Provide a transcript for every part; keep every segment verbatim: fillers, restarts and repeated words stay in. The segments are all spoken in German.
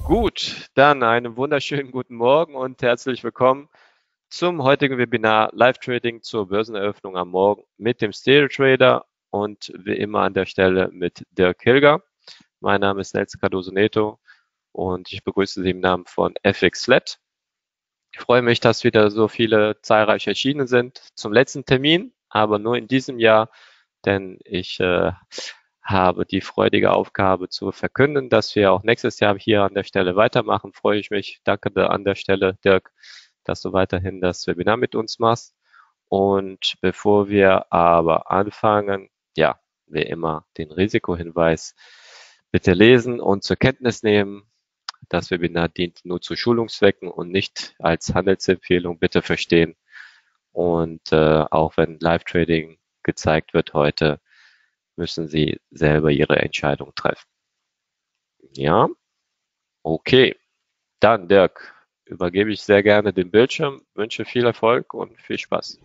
Gut, dann einen wunderschönen guten Morgen und herzlich willkommen zum heutigen Webinar Live-Trading zur Börseneröffnung am Morgen mit dem Stereo Trader und wie immer an der Stelle mit Dirk Hilger. Mein Name ist Nelson Cardoso Neto und ich begrüße Sie im Namen von F X Flat. Ich freue mich, dass wieder so viele zahlreich erschienen sind zum letzten Termin, aber nur in diesem Jahr, denn ich äh, habe die freudige Aufgabe zu verkünden, dass wir auch nächstes Jahr hier an der Stelle weitermachen. Freue ich mich. Danke an der Stelle, Dirk, dass du weiterhin das Webinar mit uns machst. Und bevor wir aber anfangen, ja, wie immer den Risikohinweis bitte lesen und zur Kenntnis nehmen. Das Webinar dient nur zu Schulungszwecken und nicht als Handelsempfehlung, bitte verstehen. Und äh, auch wenn Live-Trading gezeigt wird heute, müssen Sie selber Ihre Entscheidung treffen. Ja, okay. Dann, Dirk, übergebe ich sehr gerne den Bildschirm, wünsche viel Erfolg und viel Spaß.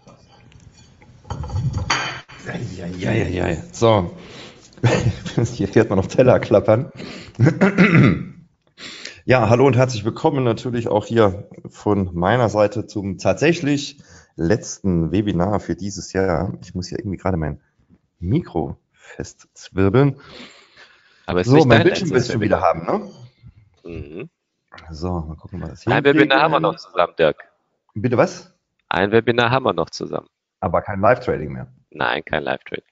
Ja, ja, ja, ja, ja. So, hier hört man noch Teller klappern. Ja, hallo und herzlich willkommen natürlich auch hier von meiner Seite zum tatsächlich letzten Webinar für dieses Jahr. Ich muss hier irgendwie gerade mein Mikro festzwirbeln. Aber es ist so, nicht mein dein Bildschirm willst letztes du wieder Webinar. haben, ne? Mhm. So, mal gucken, ob wir das hier Ein Webinar haben wir noch zusammen, Dirk. Bitte was? Ein Webinar haben wir noch zusammen. Aber kein Live-Trading mehr. Nein, kein Live-Trading.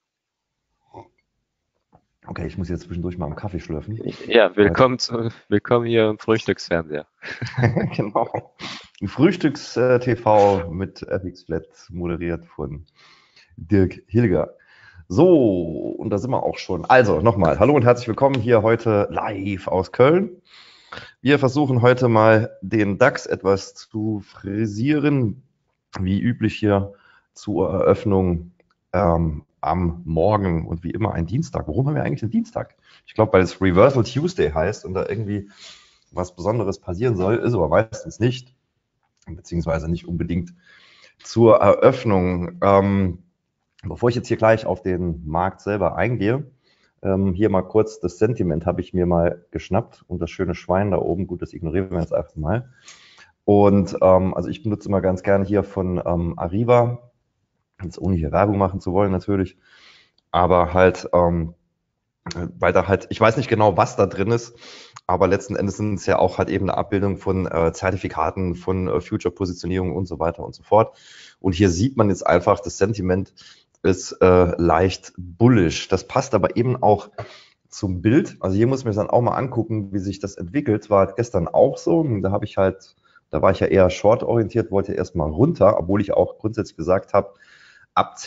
Okay, ich muss jetzt zwischendurch mal am Kaffee schlürfen. Ja, willkommen, zu, willkommen hier im Frühstücksfernseher. Genau. Frühstücks-T V mit F X Flat, moderiert von Dirk Hilger. So, und da sind wir auch schon. Also, nochmal, hallo und herzlich willkommen hier heute live aus Köln. Wir versuchen heute mal den DAX etwas zu frisieren, wie üblich hier zur Eröffnung ähm, am Morgen und wie immer ein Dienstag. Warum haben wir eigentlich einen Dienstag? Ich glaube, weil es Reversal Tuesday heißt und da irgendwie was Besonderes passieren soll, ist aber meistens nicht, beziehungsweise nicht unbedingt zur Eröffnung. Ähm, bevor ich jetzt hier gleich auf den Markt selber eingehe, ähm, hier mal kurz das Sentiment habe ich mir mal geschnappt und das schöne Schwein da oben, gut, das ignorieren wir jetzt einfach mal. Und ähm, also ich benutze immer ganz gerne hier von ähm, Arriva, jetzt ohne hier Werbung machen zu wollen natürlich, aber halt, ähm, weil da halt, ich weiß nicht genau, was da drin ist, aber letzten Endes sind es ja auch halt eben eine Abbildung von äh, Zertifikaten, von äh, Future-Positionierung und so weiter und so fort. Und hier sieht man jetzt einfach, das Sentiment ist äh, leicht bullish. Das passt aber eben auch zum Bild. Also hier muss man sich dann auch mal angucken, wie sich das entwickelt. War gestern auch so. Da habe ich halt, da war ich ja eher short-orientiert, wollte erstmal runter, obwohl ich auch grundsätzlich gesagt habe, ab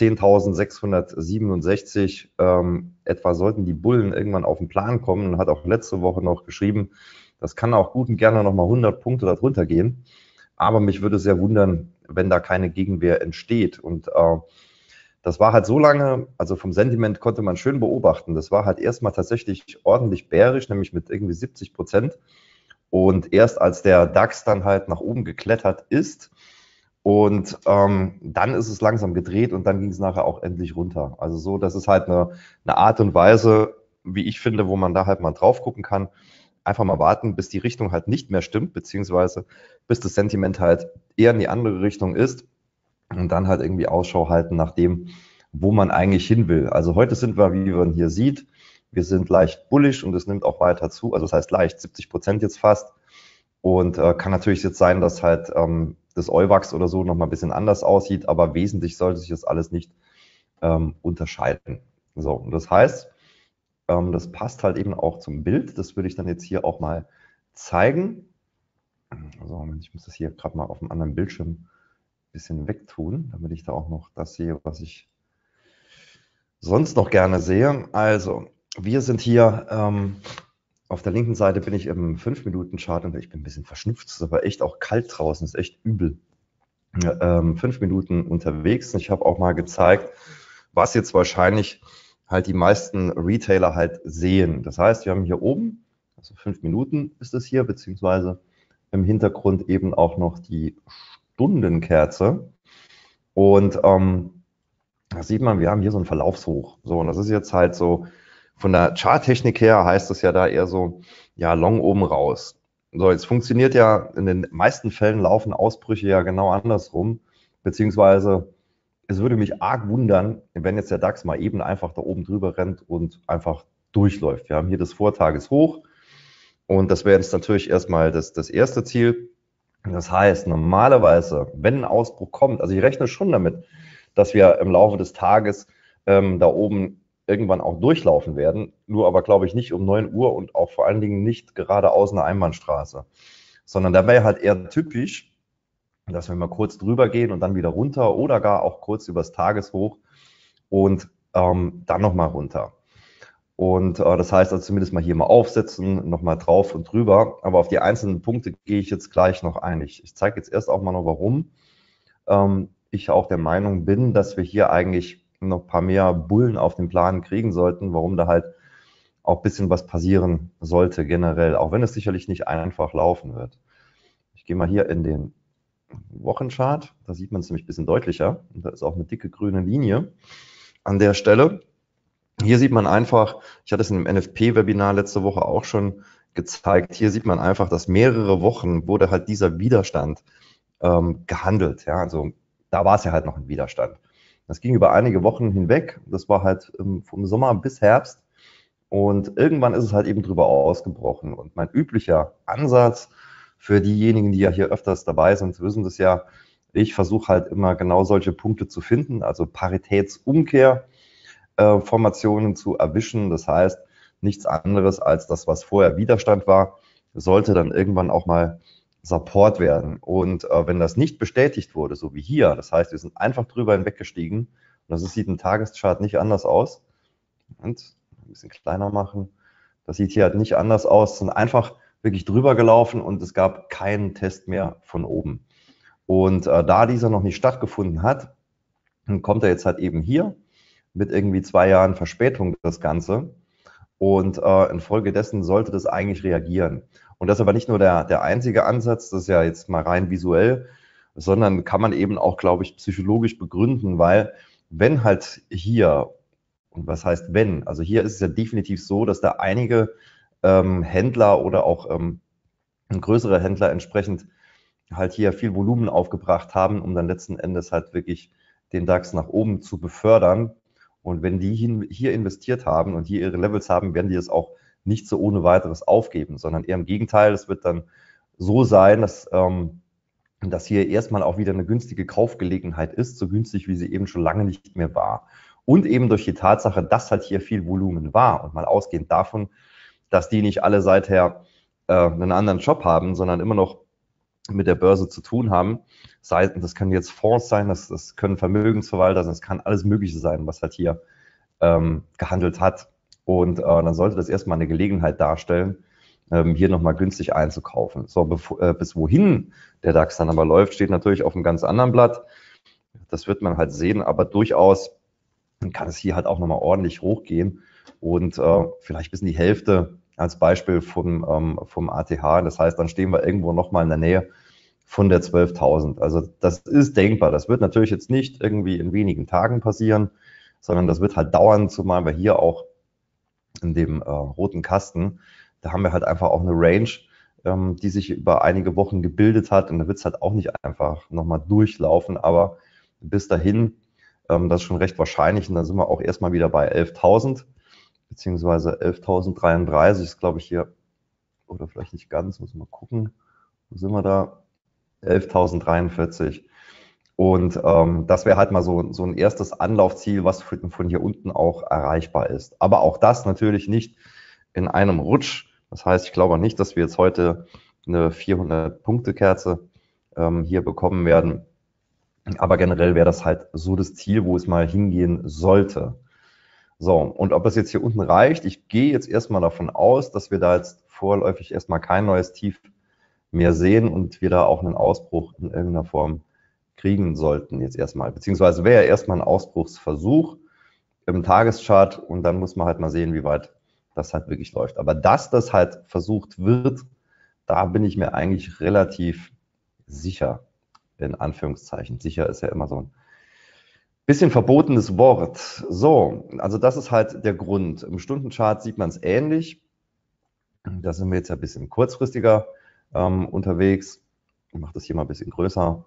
zehntausendsechshundertsiebenundsechzig ähm, etwa sollten die Bullen irgendwann auf den Plan kommen und hat auch letzte Woche noch geschrieben, das kann auch gut und gerne nochmal hundert Punkte darunter gehen. Aber mich würde sehr wundern, wenn da keine Gegenwehr entsteht. Und äh, das war halt so lange, also vom Sentiment konnte man schön beobachten. Das war halt erstmal tatsächlich ordentlich bärisch, nämlich mit irgendwie siebzig Prozent. Und erst als der DAX dann halt nach oben geklettert ist, und ähm, dann ist es langsam gedreht und dann ging es nachher auch endlich runter. Also so, das ist halt eine, eine Art und Weise, wie ich finde, wo man da halt mal drauf gucken kann. Einfach mal warten, bis die Richtung halt nicht mehr stimmt, beziehungsweise bis das Sentiment halt eher in die andere Richtung ist und dann halt irgendwie Ausschau halten nach dem, wo man eigentlich hin will. Also heute sind wir, wie man hier sieht, wir sind leicht bullish und es nimmt auch weiter zu. Also das heißt leicht, siebzig Prozent jetzt fast. Und äh, kann natürlich jetzt sein, dass halt ähm, das Euwax oder so nochmal ein bisschen anders aussieht, aber wesentlich sollte sich das alles nicht ähm, unterscheiden. So, und das heißt, ähm, das passt halt eben auch zum Bild. Das würde ich dann jetzt hier auch mal zeigen. Also ich muss das hier gerade mal auf dem anderen Bildschirm ein bisschen wegtun, damit ich da auch noch das sehe, was ich sonst noch gerne sehe. Also, wir sind hier ähm, auf der linken Seite bin ich im fünf Minuten Chart und ich bin ein bisschen verschnupft, es ist aber echt auch kalt draußen, ist echt übel. Ähm, fünf Minuten unterwegs. Ich habe auch mal gezeigt, was jetzt wahrscheinlich halt die meisten Retailer halt sehen. Das heißt, wir haben hier oben, also fünf Minuten ist es hier, beziehungsweise im Hintergrund eben auch noch die Stundenkerze. Und ähm, da sieht man, wir haben hier so ein Verlaufshoch. So, und das ist jetzt halt so Von der Charttechnik her heißt es ja da eher so, ja, long oben raus. So, jetzt funktioniert ja, in den meisten Fällen laufen Ausbrüche ja genau andersrum, beziehungsweise es würde mich arg wundern, wenn jetzt der DAX mal eben einfach da oben drüber rennt und einfach durchläuft. Wir haben hier das Vortageshoch und das wäre jetzt natürlich erstmal das, das erste Ziel. Das heißt, normalerweise, wenn ein Ausbruch kommt, also ich rechne schon damit, dass wir im Laufe des Tages ähm, da oben irgendwann auch durchlaufen werden, nur aber glaube ich nicht um neun Uhr und auch vor allen Dingen nicht geradeaus eine Einbahnstraße, sondern da wäre halt eher typisch, dass wir mal kurz drüber gehen und dann wieder runter oder gar auch kurz übers Tageshoch und ähm, dann nochmal runter. Und äh, das heißt also zumindest mal hier mal aufsetzen, nochmal drauf und drüber. Aber auf die einzelnen Punkte gehe ich jetzt gleich noch ein. Ich, ich zeige jetzt erst auch mal noch, warum ähm, ich auch der Meinung bin, dass wir hier eigentlich noch ein paar mehr Bullen auf den Plan kriegen sollten, warum da halt auch ein bisschen was passieren sollte generell, auch wenn es sicherlich nicht einfach laufen wird. Ich gehe mal hier in den Wochenchart, da sieht man es nämlich ein bisschen deutlicher. Und da ist auch eine dicke grüne Linie an der Stelle. Hier sieht man einfach, ich hatte es in einem N F P-Webinar letzte Woche auch schon gezeigt, hier sieht man einfach, dass mehrere Wochen wurde halt dieser Widerstand ähm, gehandelt. Ja, also da war es ja halt noch ein Widerstand. Das ging über einige Wochen hinweg. Das war halt ähm, vom Sommer bis Herbst. Und irgendwann ist es halt eben drüber ausgebrochen. Und mein üblicher Ansatz für diejenigen, die ja hier öfters dabei sind, wissen das ja, ich versuche halt immer genau solche Punkte zu finden, also Paritätsumkehr. Formationen zu erwischen. Das heißt, nichts anderes als das, was vorher Widerstand war, sollte dann irgendwann auch mal Support werden. Und äh, wenn das nicht bestätigt wurde, so wie hier, das heißt, wir sind einfach drüber hinweggestiegen, und das sieht im Tageschart nicht anders aus. Und ein bisschen kleiner machen. Das sieht hier halt nicht anders aus, sind einfach wirklich drüber gelaufen und es gab keinen Test mehr von oben. Und äh, da dieser noch nicht stattgefunden hat, kommt er jetzt halt eben hier mit irgendwie zwei Jahren Verspätung das Ganze. Und äh, infolgedessen sollte das eigentlich reagieren. Und das ist aber nicht nur der, der einzige Ansatz, das ist ja jetzt mal rein visuell, sondern kann man eben auch, glaube ich, psychologisch begründen, weil wenn halt hier, und was heißt wenn, also hier ist es ja definitiv so, dass da einige ähm, Händler oder auch ähm, größere Händler entsprechend halt hier viel Volumen aufgebracht haben, um dann letzten Endes halt wirklich den DAX nach oben zu befördern. Und wenn die hier investiert haben und hier ihre Levels haben, werden die es auch nicht so ohne weiteres aufgeben, sondern eher im Gegenteil. Es wird dann so sein, dass, ähm, dass hier erstmal auch wieder eine günstige Kaufgelegenheit ist, so günstig, wie sie eben schon lange nicht mehr war. Und eben durch die Tatsache, dass halt hier viel Volumen war und mal ausgehend davon, dass die nicht alle seither äh, einen anderen Job haben, sondern immer noch mit der Börse zu tun haben. Sei, das können jetzt Fonds sein, das, das können Vermögensverwalter sein, das kann alles Mögliche sein, was halt hier ähm, gehandelt hat. Und äh, dann sollte das erstmal eine Gelegenheit darstellen, ähm, hier nochmal günstig einzukaufen. So, bevor, äh, bis wohin der DAX dann aber läuft, steht natürlich auf einem ganz anderen Blatt. Das wird man halt sehen, aber durchaus kann es hier halt auch nochmal ordentlich hochgehen und äh, vielleicht bis in die Hälfte als Beispiel vom, ähm, vom A T H. Das heißt, dann stehen wir irgendwo nochmal in der Nähe von der zwölftausend. Also das ist denkbar. Das wird natürlich jetzt nicht irgendwie in wenigen Tagen passieren, sondern das wird halt dauern, zumal wir hier auch in dem äh, roten Kasten, da haben wir halt einfach auch eine Range, ähm, die sich über einige Wochen gebildet hat und da wird es halt auch nicht einfach nochmal durchlaufen, aber bis dahin, ähm, das ist schon recht wahrscheinlich und dann sind wir auch erstmal wieder bei elftausend, beziehungsweise elftausenddreiunddreißig ist, glaube ich, hier, oder vielleicht nicht ganz, muss mal gucken, wo sind wir da? elftausenddreiundvierzig. Und ähm, das wäre halt mal so, so ein erstes Anlaufziel, was von, von hier unten auch erreichbar ist. Aber auch das natürlich nicht in einem Rutsch. Das heißt, ich glaube nicht, dass wir jetzt heute eine vierhundert-Punkte-Kerze ähm, hier bekommen werden. Aber generell wäre das halt so das Ziel, wo es mal hingehen sollte. So, und ob es jetzt hier unten reicht, ich gehe jetzt erstmal davon aus, dass wir da jetzt vorläufig erstmal kein neues Tief mehr sehen und wir da auch einen Ausbruch in irgendeiner Form kriegen sollten jetzt erstmal. Beziehungsweise wäre ja erstmal ein Ausbruchsversuch im Tageschart und dann muss man halt mal sehen, wie weit das halt wirklich läuft. Aber dass das halt versucht wird, da bin ich mir eigentlich relativ sicher, in Anführungszeichen. Sicher ist ja immer so ein Bisschen verbotenes Wort. So, also das ist halt der Grund. Im Stundenchart sieht man es ähnlich. Da sind wir jetzt ein bisschen kurzfristiger ähm, unterwegs. Ich mache das hier mal ein bisschen größer.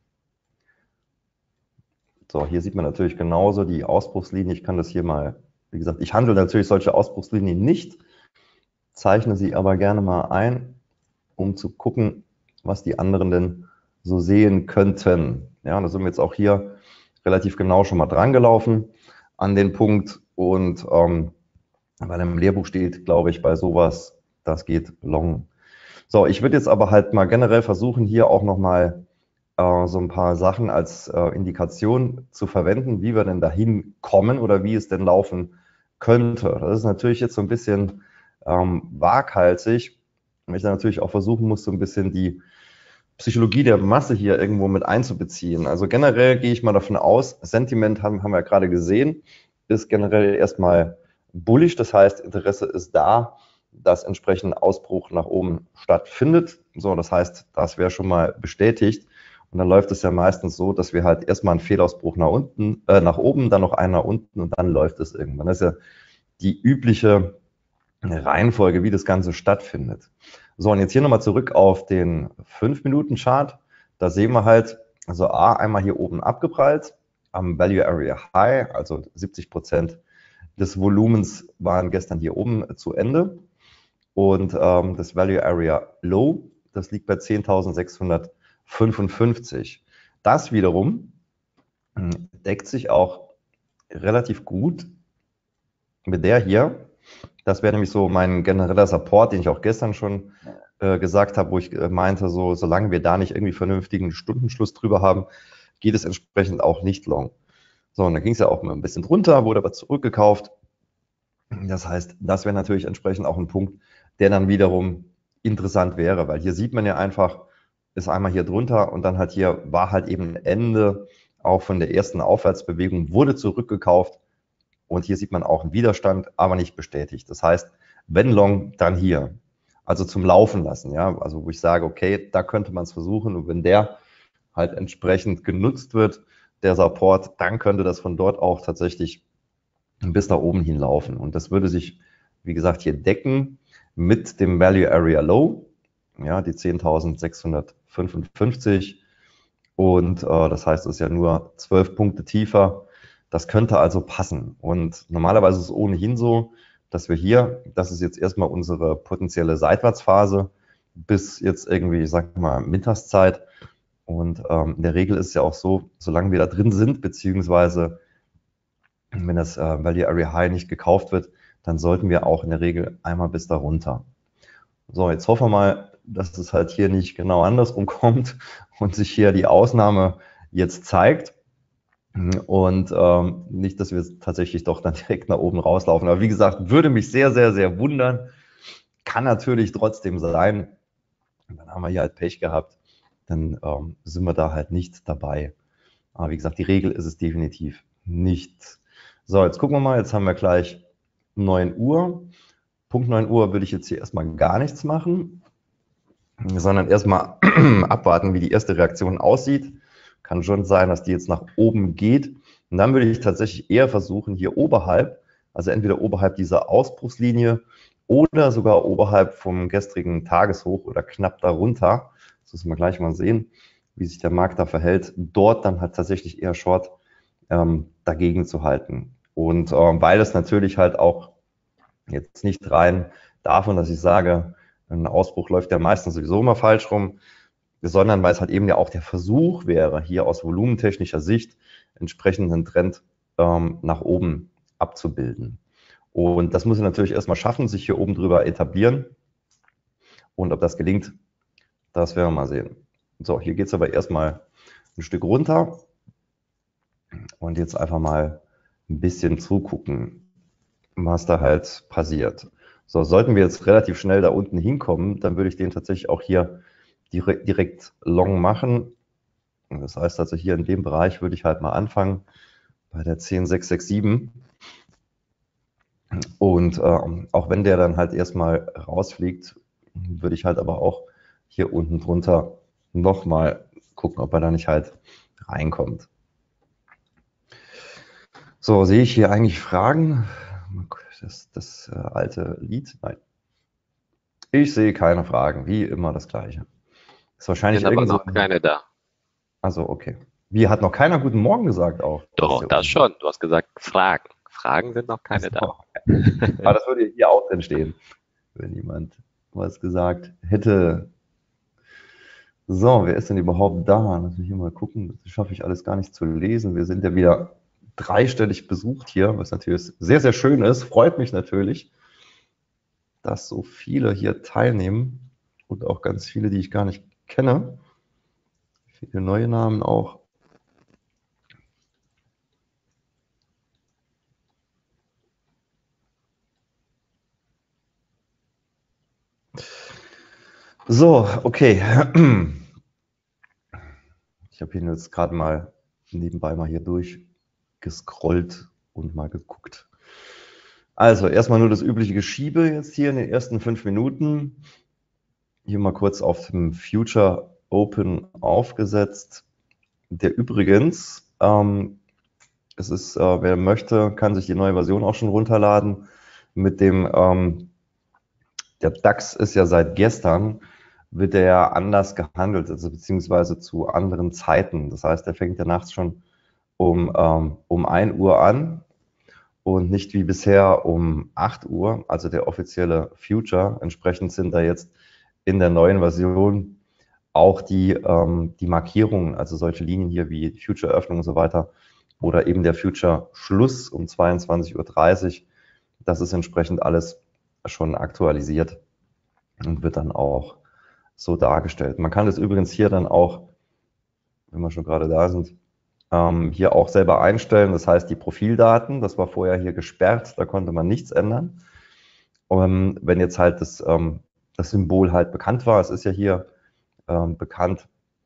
So, hier sieht man natürlich genauso die Ausbruchslinie. Ich kann das hier mal, wie gesagt, ich handle natürlich solche Ausbruchslinien nicht, zeichne sie aber gerne mal ein, um zu gucken, was die anderen denn so sehen könnten. Ja, und da sind wir jetzt auch hier relativ genau schon mal dran gelaufen an den Punkt. Und ähm, weil im Lehrbuch steht, glaube ich, bei sowas, das geht long. So, ich würde jetzt aber halt mal generell versuchen, hier auch nochmal äh, so ein paar Sachen als äh, Indikation zu verwenden, wie wir denn dahin kommen oder wie es denn laufen könnte. Das ist natürlich jetzt so ein bisschen ähm, waghalsig, weil ich dann natürlich auch versuchen muss, so ein bisschen die Psychologie der Masse hier irgendwo mit einzubeziehen. Also generell gehe ich mal davon aus, Sentiment haben, haben wir ja gerade gesehen, ist generell erstmal bullish, das heißt, Interesse ist da, dass entsprechend Ausbruch nach oben stattfindet. So, das heißt, das wäre schon mal bestätigt. Und dann läuft es ja meistens so, dass wir halt erstmal einen Fehlausbruch nach unten, äh, nach oben, dann noch einen nach unten und dann läuft es irgendwann. Das ist ja die übliche Reihenfolge, wie das Ganze stattfindet. So, und jetzt hier nochmal zurück auf den fünf Minuten Chart. Da sehen wir halt, also A, einmal hier oben abgeprallt, am Value Area High, also siebzig Prozent des Volumens waren gestern hier oben zu Ende. Und ähm, das Value Area Low, das liegt bei zehntausendsechshundertfünfundfünfzig. Das wiederum deckt sich auch relativ gut mit der hier. Das wäre nämlich so mein genereller Support, den ich auch gestern schon äh, gesagt habe, wo ich äh, meinte, so solange wir da nicht irgendwie vernünftigen Stundenschluss drüber haben, geht es entsprechend auch nicht long. So, und dann ging es ja auch mal ein bisschen drunter, wurde aber zurückgekauft. Das heißt, das wäre natürlich entsprechend auch ein Punkt, der dann wiederum interessant wäre, weil hier sieht man ja einfach, ist einmal hier drunter und dann halt hier war halt eben ein Ende auch von der ersten Aufwärtsbewegung, wurde zurückgekauft. Und hier sieht man auch einen Widerstand, aber nicht bestätigt. Das heißt, wenn long, dann hier. Also zum Laufen lassen, ja. Also wo ich sage, okay, da könnte man es versuchen. Und wenn der halt entsprechend genutzt wird, der Support, dann könnte das von dort auch tatsächlich bis nach oben hin laufen. Und das würde sich, wie gesagt, hier decken mit dem Value Area Low, ja, die zehntausendsechshundertfünfundfünfzig. Und äh, das heißt, es ist ja nur zwölf Punkte tiefer. Das könnte also passen. Und normalerweise ist es ohnehin so, dass wir hier, das ist jetzt erstmal unsere potenzielle Seitwärtsphase bis jetzt irgendwie, ich sag mal, Mittagszeit. Und ähm, in der Regel ist es ja auch so, solange wir da drin sind, beziehungsweise wenn das äh, Value Area High nicht gekauft wird, dann sollten wir auch in der Regel einmal bis da runter. So, jetzt hoffen wir mal, dass es halt hier nicht genau andersrum kommt und sich hier die Ausnahme jetzt zeigt. Und ähm, nicht, dass wir tatsächlich doch dann direkt nach oben rauslaufen. Aber wie gesagt, würde mich sehr, sehr, sehr wundern. Kann natürlich trotzdem sein. Und dann haben wir hier halt Pech gehabt. Dann ähm, sind wir da halt nicht dabei. Aber wie gesagt, die Regel ist es definitiv nicht. So, jetzt gucken wir mal. Jetzt haben wir gleich neun Uhr. Punkt neun Uhr würde ich jetzt hier erstmal gar nichts machen, sondern erstmal abwarten, wie die erste Reaktion aussieht. Kann schon sein, dass die jetzt nach oben geht. Und dann würde ich tatsächlich eher versuchen, hier oberhalb, also entweder oberhalb dieser Ausbruchslinie oder sogar oberhalb vom gestrigen Tageshoch oder knapp darunter, das müssen wir gleich mal sehen, wie sich der Markt da verhält, dort dann halt tatsächlich eher Short ähm, dagegen zu halten. Und ähm, weil es natürlich halt auch jetzt nicht rein davon, dass ich sage, ein Ausbruch läuft ja meistens sowieso immer falsch rum, sondern weil es halt eben ja auch der Versuch wäre, hier aus volumentechnischer Sicht entsprechenden Trend ähm, nach oben abzubilden. Und das muss er natürlich erstmal schaffen, sich hier oben drüber etablieren. Und ob das gelingt, das werden wir mal sehen. So, hier geht es aber erstmal ein Stück runter. Und jetzt einfach mal ein bisschen zugucken, was da halt passiert. So, sollten wir jetzt relativ schnell da unten hinkommen, dann würde ich den tatsächlich auch hier direkt, direkt long machen. Das heißt also hier in dem Bereich würde ich halt mal anfangen bei der zehn sechs sechs sieben. Und äh, auch wenn der dann halt erstmal rausfliegt, würde ich halt aber auch hier unten drunter nochmal gucken, ob er da nicht halt reinkommt. So, sehe ich hier eigentlich Fragen? Das, das äh, alte Lied? Nein. Ich sehe keine Fragen, wie immer das Gleiche. Ist wahrscheinlich Sind aber irgend so noch ein. keine da. Also, okay. Wie, hat noch keiner Guten Morgen gesagt auch? Das ist Doch, ja das unfair. schon. Du hast gesagt Fragen. Fragen sind noch keine da. Achso. Aber das würde hier auch drin stehen, wenn jemand was gesagt hätte. So, wer ist denn überhaupt da? Lass mich hier mal gucken. Das schaffe ich alles gar nicht zu lesen. Wir sind ja wieder dreistellig besucht hier, was natürlich sehr, sehr schön ist. Freut mich natürlich, dass so viele hier teilnehmen und auch ganz viele, die ich gar nicht kenne. Viele neue Namen auch. So, okay. Ich habe hier jetzt gerade mal nebenbei mal hier durchgescrollt und mal geguckt. Also erstmal nur das übliche Geschiebe jetzt hier in den ersten fünf Minuten. Hier mal kurz auf dem Future Open aufgesetzt. Der übrigens, ähm, es ist, äh, wer möchte, kann sich die neue Version auch schon runterladen. Mit dem, ähm, der DAX ist ja seit gestern, wird der ja anders gehandelt, also beziehungsweise zu anderen Zeiten. Das heißt, der fängt ja nachts schon um, ähm, um ein Uhr an und nicht wie bisher um acht Uhr, also der offizielle Future. Entsprechend sind da jetzt in der neuen Version auch die, ähm, die Markierungen, also solche Linien hier wie Future-Öffnung und so weiter oder eben der Future-Schluss um zweiundzwanzig Uhr dreißig, das ist entsprechend alles schon aktualisiert und wird dann auch so dargestellt. Man kann das übrigens hier dann auch, wenn wir schon gerade da sind, ähm, hier auch selber einstellen. Das heißt, die Profildaten, das war vorher hier gesperrt, da konnte man nichts ändern. Und wenn jetzt halt das, ähm, das Symbol halt bekannt war, es ist ja hier ähm, bekannt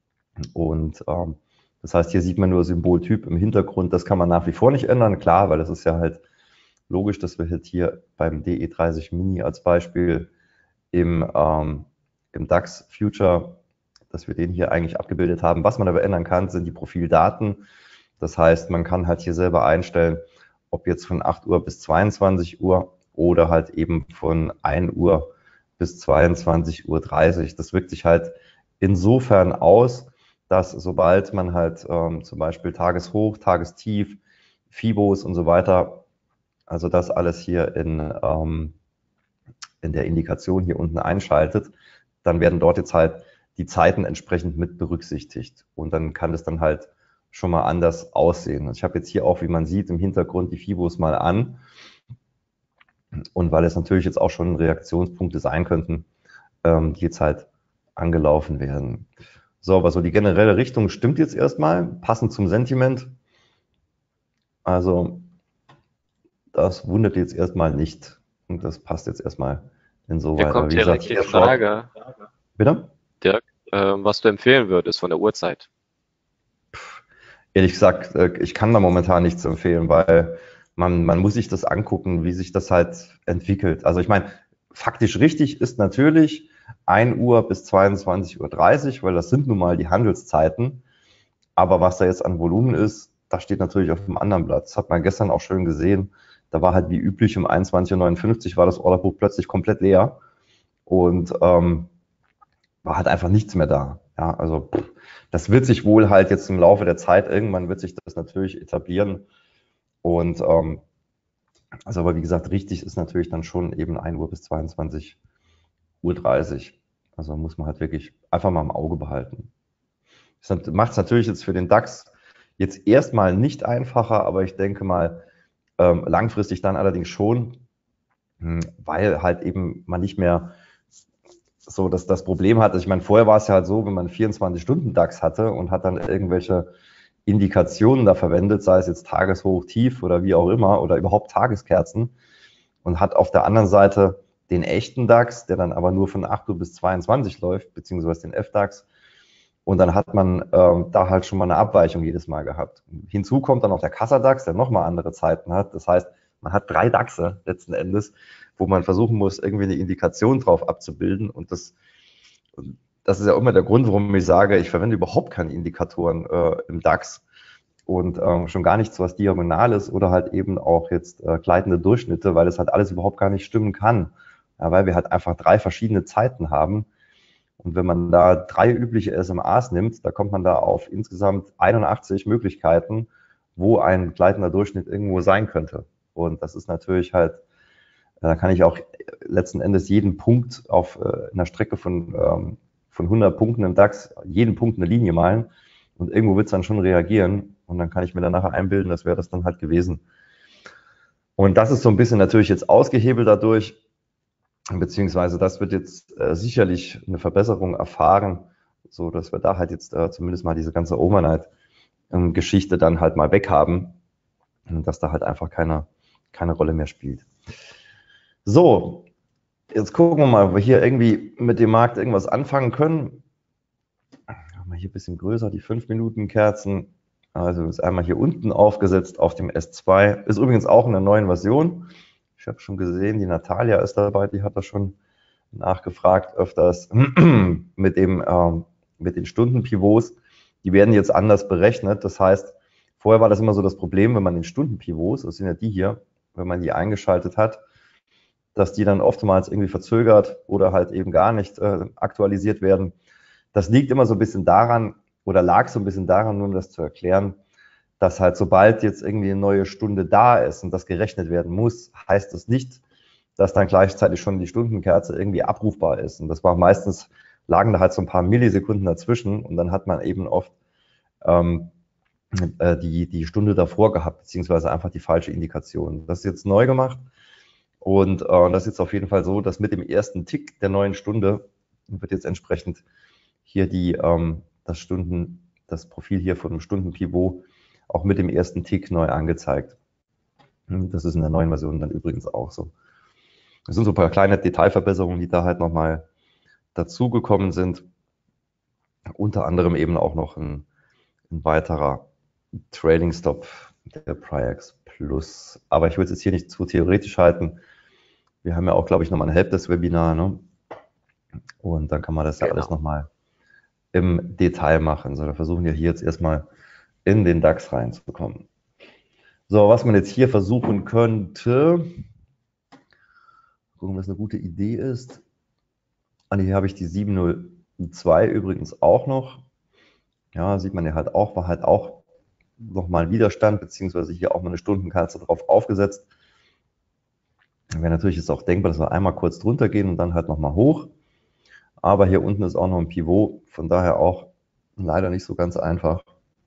und ähm, das heißt, hier sieht man nur Symboltyp im Hintergrund, das kann man nach wie vor nicht ändern, klar, weil das ist ja halt logisch, dass wir jetzt hier beim D E dreißig Mini als Beispiel im, ähm, im DAX Future, dass wir den hier eigentlich abgebildet haben. Was man aber ändern kann, sind die Profildaten. Das heißt, man kann halt hier selber einstellen, ob jetzt von acht Uhr bis zweiundzwanzig Uhr oder halt eben von ein Uhr bis zweiundzwanzig Uhr dreißig. Das wirkt sich halt insofern aus, dass sobald man halt ähm, zum Beispiel Tageshoch, Tagestief, Fibos und so weiter, also das alles hier in, ähm, in der Indikation hier unten einschaltet, dann werden dort jetzt halt die Zeiten entsprechend mit berücksichtigt. Und dann kann das dann halt schon mal anders aussehen. Ich habe jetzt hier auch, wie man sieht, im Hintergrund die Fibos mal an. Und weil es natürlich jetzt auch schon Reaktionspunkte sein könnten, ähm, die jetzt halt angelaufen werden. So, aber so die generelle Richtung stimmt jetzt erstmal, passend zum Sentiment. Also das wundert jetzt erstmal nicht. Und das passt jetzt erstmal Hier insoweit. Aber kommt wie gesagt, direkt die hier schaut. Frage, Bitte? Dirk, ähm, was du empfehlen würdest von der Uhrzeit. Ehrlich gesagt, äh, ich kann da momentan nichts empfehlen, weil man, man muss sich das angucken, wie sich das halt entwickelt. Also ich meine, faktisch richtig ist natürlich ein Uhr bis zweiundzwanzig Uhr dreißig, weil das sind nun mal die Handelszeiten. Aber was da jetzt an Volumen ist, das steht natürlich auf einem anderen Blatt. Das hat man gestern auch schön gesehen. Da war halt wie üblich um einundzwanzig Uhr neunundfünfzig war das Orderbuch plötzlich komplett leer und ähm, war halt einfach nichts mehr da. Ja, also pff, das wird sich wohl halt jetzt im Laufe der Zeit, irgendwann wird sich das natürlich etablieren. Und ähm, also aber wie gesagt, richtig ist natürlich dann schon eben ein Uhr bis zweiundzwanzig Uhr dreißig. Also muss man halt wirklich einfach mal im Auge behalten. Das macht es natürlich jetzt für den DAX jetzt erstmal nicht einfacher, aber ich denke mal ähm, langfristig dann allerdings schon, hm, weil halt eben man nicht mehr so dass das Problem hat. Also ich meine, vorher war es ja halt so, wenn man vierundzwanzig Stunden DAX hatte und hat dann irgendwelche Indikationen da verwendet, sei es jetzt Tageshoch, Tief oder wie auch immer oder überhaupt Tageskerzen und hat auf der anderen Seite den echten DAX, der dann aber nur von acht Uhr bis zweiundzwanzig läuft, beziehungsweise den F DAX. Und dann hat man ähm, da halt schon mal eine Abweichung jedes Mal gehabt. Hinzu kommt dann auch der Kassa-DAX, der nochmal andere Zeiten hat. Das heißt, man hat drei DAXe letzten Endes, wo man versuchen muss, irgendwie eine Indikation drauf abzubilden. Und das, das ist ja immer der Grund, warum ich sage, ich verwende überhaupt keine Indikatoren äh, im DAX, und ähm, schon gar nichts, was diagonal ist oder halt eben auch jetzt äh, gleitende Durchschnitte, weil das halt alles überhaupt gar nicht stimmen kann, ja, weil wir halt einfach drei verschiedene Zeiten haben. Und wenn man da drei übliche S M As nimmt, da kommt man da auf insgesamt einundachtzig Möglichkeiten, wo ein gleitender Durchschnitt irgendwo sein könnte. Und das ist natürlich halt, da kann ich auch letzten Endes jeden Punkt auf äh, einer Strecke von, ähm, von hundert Punkten im DAX, jeden Punkt eine Linie malen und irgendwo wird es dann schon reagieren und dann kann ich mir dann nachher einbilden, das wäre das dann halt gewesen. Und das ist so ein bisschen natürlich jetzt ausgehebelt dadurch, beziehungsweise das wird jetzt äh, sicherlich eine Verbesserung erfahren, so dass wir da halt jetzt äh, zumindest mal diese ganze Overnight-Geschichte dann halt mal weg haben, dass da halt einfach keine, keine Rolle mehr spielt. So, jetzt gucken wir mal, ob wir hier irgendwie mit dem Markt irgendwas anfangen können. Machen wir hier ein bisschen größer, die fünf Minuten Kerzen. Also ist einmal hier unten aufgesetzt auf dem S zwei. Ist übrigens auch in der neuen Version. Ich habe schon gesehen, die Natalia ist dabei, die hat da schon nachgefragt öfters mit, dem, ähm, mit den Stundenpivots. Die werden jetzt anders berechnet. Das heißt, vorher war das immer so das Problem, wenn man den Stundenpivots, das sind ja die hier, wenn man die eingeschaltet hat, dass die dann oftmals irgendwie verzögert oder halt eben gar nicht äh, aktualisiert werden. Das liegt immer so ein bisschen daran, oder lag so ein bisschen daran, nur um das zu erklären, dass halt sobald jetzt irgendwie eine neue Stunde da ist und das gerechnet werden muss, heißt das nicht, dass dann gleichzeitig schon die Stundenkerze irgendwie abrufbar ist. Und das war meistens, lagen da halt so ein paar Millisekunden dazwischen und dann hat man eben oft ähm, äh, die, die Stunde davor gehabt, beziehungsweise einfach die falsche Indikation. Das ist jetzt neu gemacht und äh, das ist jetzt auf jeden Fall so, dass mit dem ersten Tick der neuen Stunde wird jetzt entsprechend hier die, ähm, das Stunden, das Profil hier von dem Stundenpivot auch mit dem ersten Tick neu angezeigt. Das ist in der neuen Version dann übrigens auch so. Das sind so ein paar kleine Detailverbesserungen, die da halt nochmal dazugekommen sind. Unter anderem eben auch noch ein, ein weiterer Trailing Stop, der Priax Plus. Aber ich will es jetzt hier nicht zu theoretisch halten. Wir haben ja auch, glaube ich, nochmal ein Helpdesk-Webinar, ne? Und dann kann man das ja genau alles nochmal im Detail machen. So, da versuchen wir hier jetzt erstmal in den DAX reinzukommen. So, was man jetzt hier versuchen könnte, gucken, was eine gute Idee ist. Ah, hier habe ich die sieben null zwei übrigens auch noch. Ja, sieht man ja halt auch, war halt auch nochmal ein Widerstand, beziehungsweise hier auch mal eine Stundenkerze drauf aufgesetzt. Wäre natürlich jetzt auch denkbar, dass wir einmal kurz drunter gehen und dann halt nochmal hoch. Aber hier unten ist auch noch ein Pivot, von daher auch leider nicht so ganz einfach.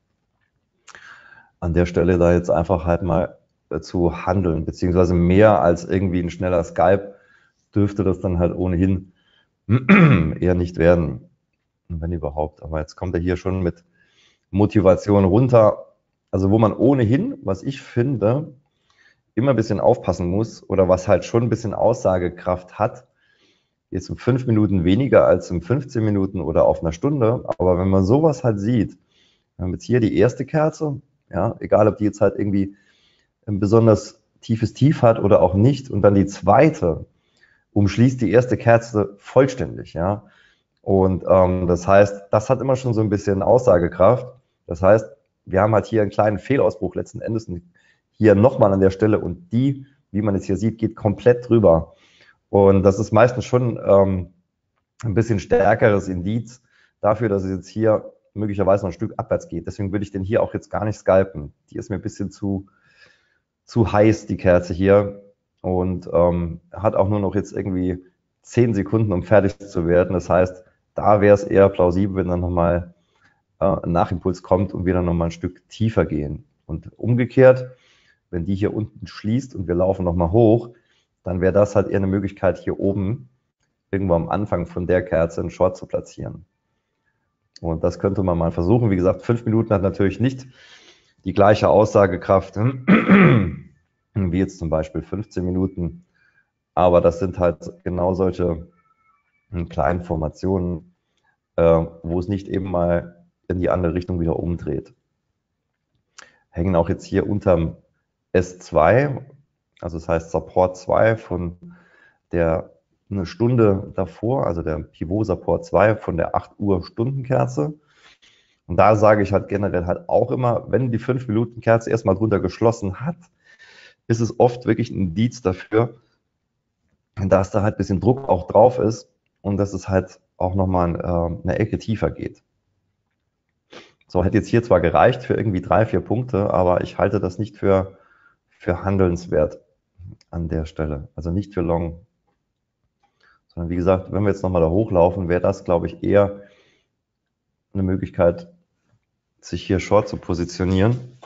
An der Stelle da jetzt einfach halt mal zu handeln, beziehungsweise mehr als irgendwie ein schneller Scalp dürfte das dann halt ohnehin eher nicht werden, wenn überhaupt. Aber jetzt kommt er hier schon mit Motivation runter, also wo man ohnehin, was ich finde, immer ein bisschen aufpassen muss oder was halt schon ein bisschen Aussagekraft hat, jetzt in fünf Minuten weniger als in fünfzehn Minuten oder auf einer Stunde. Aber wenn man sowas halt sieht, wir haben jetzt hier die erste Kerze, ja, egal ob die jetzt halt irgendwie ein besonders tiefes Tief hat oder auch nicht, und dann die zweite umschließt die erste Kerze vollständig, ja. Und ähm, das heißt, das hat immer schon so ein bisschen Aussagekraft. Das heißt, wir haben halt hier einen kleinen Fehlausbruch letzten Endes hier nochmal an der Stelle und die, wie man jetzt hier sieht, geht komplett drüber. Und das ist meistens schon ähm, ein bisschen stärkeres Indiz dafür, dass es jetzt hier möglicherweise noch ein Stück abwärts geht. Deswegen würde ich den hier auch jetzt gar nicht scalpen. Die ist mir ein bisschen zu, zu heiß, die Kerze hier. Und ähm, hat auch nur noch jetzt irgendwie zehn Sekunden, um fertig zu werden. Das heißt, da wäre es eher plausibel, wenn dann nochmal äh, ein Nachimpuls kommt und wir dann nochmal ein Stück tiefer gehen. Und umgekehrt, wenn die hier unten schließt und wir laufen nochmal hoch, dann wäre das halt eher eine Möglichkeit, hier oben irgendwo am Anfang von der Kerze einen Short zu platzieren. Und das könnte man mal versuchen. Wie gesagt, fünf Minuten hat natürlich nicht die gleiche Aussagekraft wie jetzt zum Beispiel fünfzehn Minuten. Aber das sind halt genau solche kleinen Formationen, äh, wo es nicht eben mal in die andere Richtung wieder umdreht. Hängen auch jetzt hier unterm S zwei, also das heißt Support zwei von der eine Stunde davor, also der Pivot Support zwei von der acht Uhr Stundenkerze. Und da sage ich halt generell halt auch immer, wenn die fünf Minuten Kerze erstmal drunter geschlossen hat, ist es oft wirklich ein Indiz dafür, dass da halt ein bisschen Druck auch drauf ist und dass es halt auch nochmal äh, eine Ecke tiefer geht. So, hätte jetzt hier zwar gereicht für irgendwie drei, vier Punkte, aber ich halte das nicht für, für handelnswert an der Stelle. Also nicht für Long. Sondern wie gesagt, wenn wir jetzt nochmal da hochlaufen, wäre das, glaube ich, eher eine Möglichkeit, sich hier Short zu positionieren.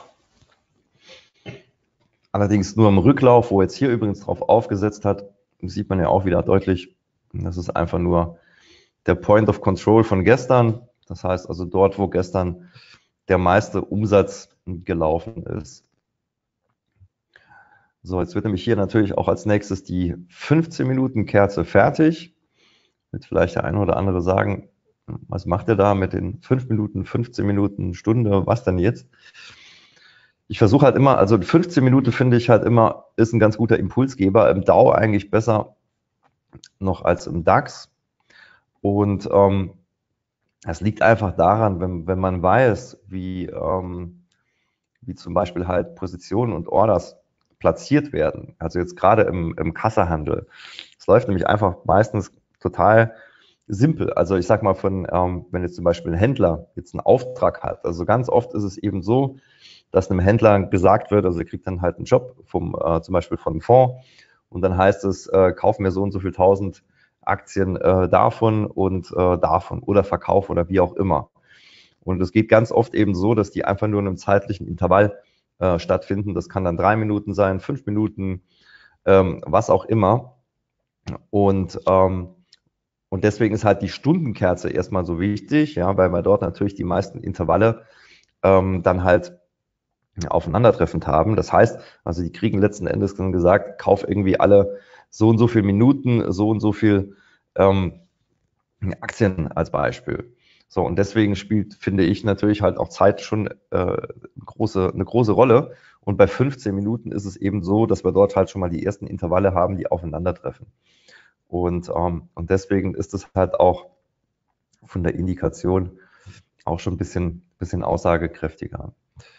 Allerdings nur im Rücklauf, wo jetzt hier übrigens drauf aufgesetzt hat, sieht man ja auch wieder deutlich, das ist einfach nur der Point of Control von gestern. Das heißt also dort, wo gestern der meiste Umsatz gelaufen ist. So, jetzt wird nämlich hier natürlich auch als nächstes die fünfzehn Minuten Kerze fertig. Wird vielleicht der eine oder andere sagen, was macht ihr da mit den fünf Minuten, fünfzehn Minuten, Stunde, was denn jetzt? Ich versuche halt immer, also fünfzehn Minuten finde ich halt immer, ist ein ganz guter Impulsgeber. Im Dow eigentlich besser noch als im DAX. Und ähm, das liegt einfach daran, wenn, wenn man weiß, wie, ähm, wie zum Beispiel halt Positionen und Orders platziert werden. Also jetzt gerade im, im Kassahandel. Es läuft nämlich einfach meistens total simpel. Also ich sag mal, von, ähm, wenn jetzt zum Beispiel ein Händler jetzt einen Auftrag hat, also ganz oft ist es eben so, dass einem Händler gesagt wird, also er kriegt dann halt einen Job vom, äh, zum Beispiel von einem Fonds und dann heißt es, äh, kauf mir so und so viel tausend Aktien äh, davon und äh, davon oder verkauf oder wie auch immer. Und es geht ganz oft eben so, dass die einfach nur in einem zeitlichen Intervall äh, stattfinden. Das kann dann drei Minuten sein, fünf Minuten, ähm, was auch immer. Und ähm, Und deswegen ist halt die Stundenkerze erstmal so wichtig, ja, weil wir dort natürlich die meisten Intervalle ähm, dann halt aufeinandertreffend haben. Das heißt, also die kriegen letzten Endes dann gesagt, kauf irgendwie alle so und so viele Minuten, so und so viel ähm, Aktien als Beispiel. So, und deswegen spielt, finde ich, natürlich halt auch Zeit schon äh, große, eine große Rolle. Und bei fünfzehn Minuten ist es eben so, dass wir dort halt schon mal die ersten Intervalle haben, die aufeinandertreffen. Und, ähm, und deswegen ist es halt auch von der Indikation auch schon ein bisschen, bisschen aussagekräftiger.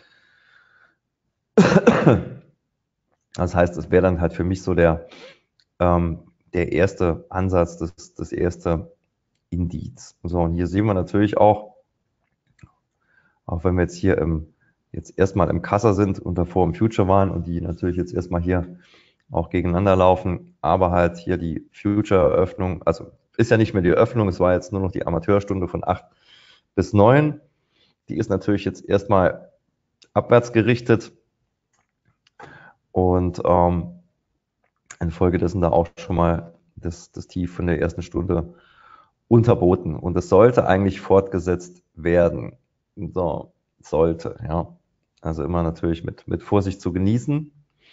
Das heißt, es wäre dann halt für mich so der, ähm, der erste Ansatz, das, das erste Indiz. So, und hier sehen wir natürlich auch, auch wenn wir jetzt hier im, jetzt erstmal im Kassa sind und davor im Future waren und die natürlich jetzt erstmal hier auch gegeneinander laufen, aber halt hier die Future-Eröffnung, also ist ja nicht mehr die Eröffnung, es war jetzt nur noch die Amateurstunde von acht bis neun. Die ist natürlich jetzt erstmal abwärts gerichtet und ähm, infolgedessen da auch schon mal das, das Tief von der ersten Stunde unterboten. Und es sollte eigentlich fortgesetzt werden. So, sollte, ja. Also immer natürlich mit, mit Vorsicht zu genießen.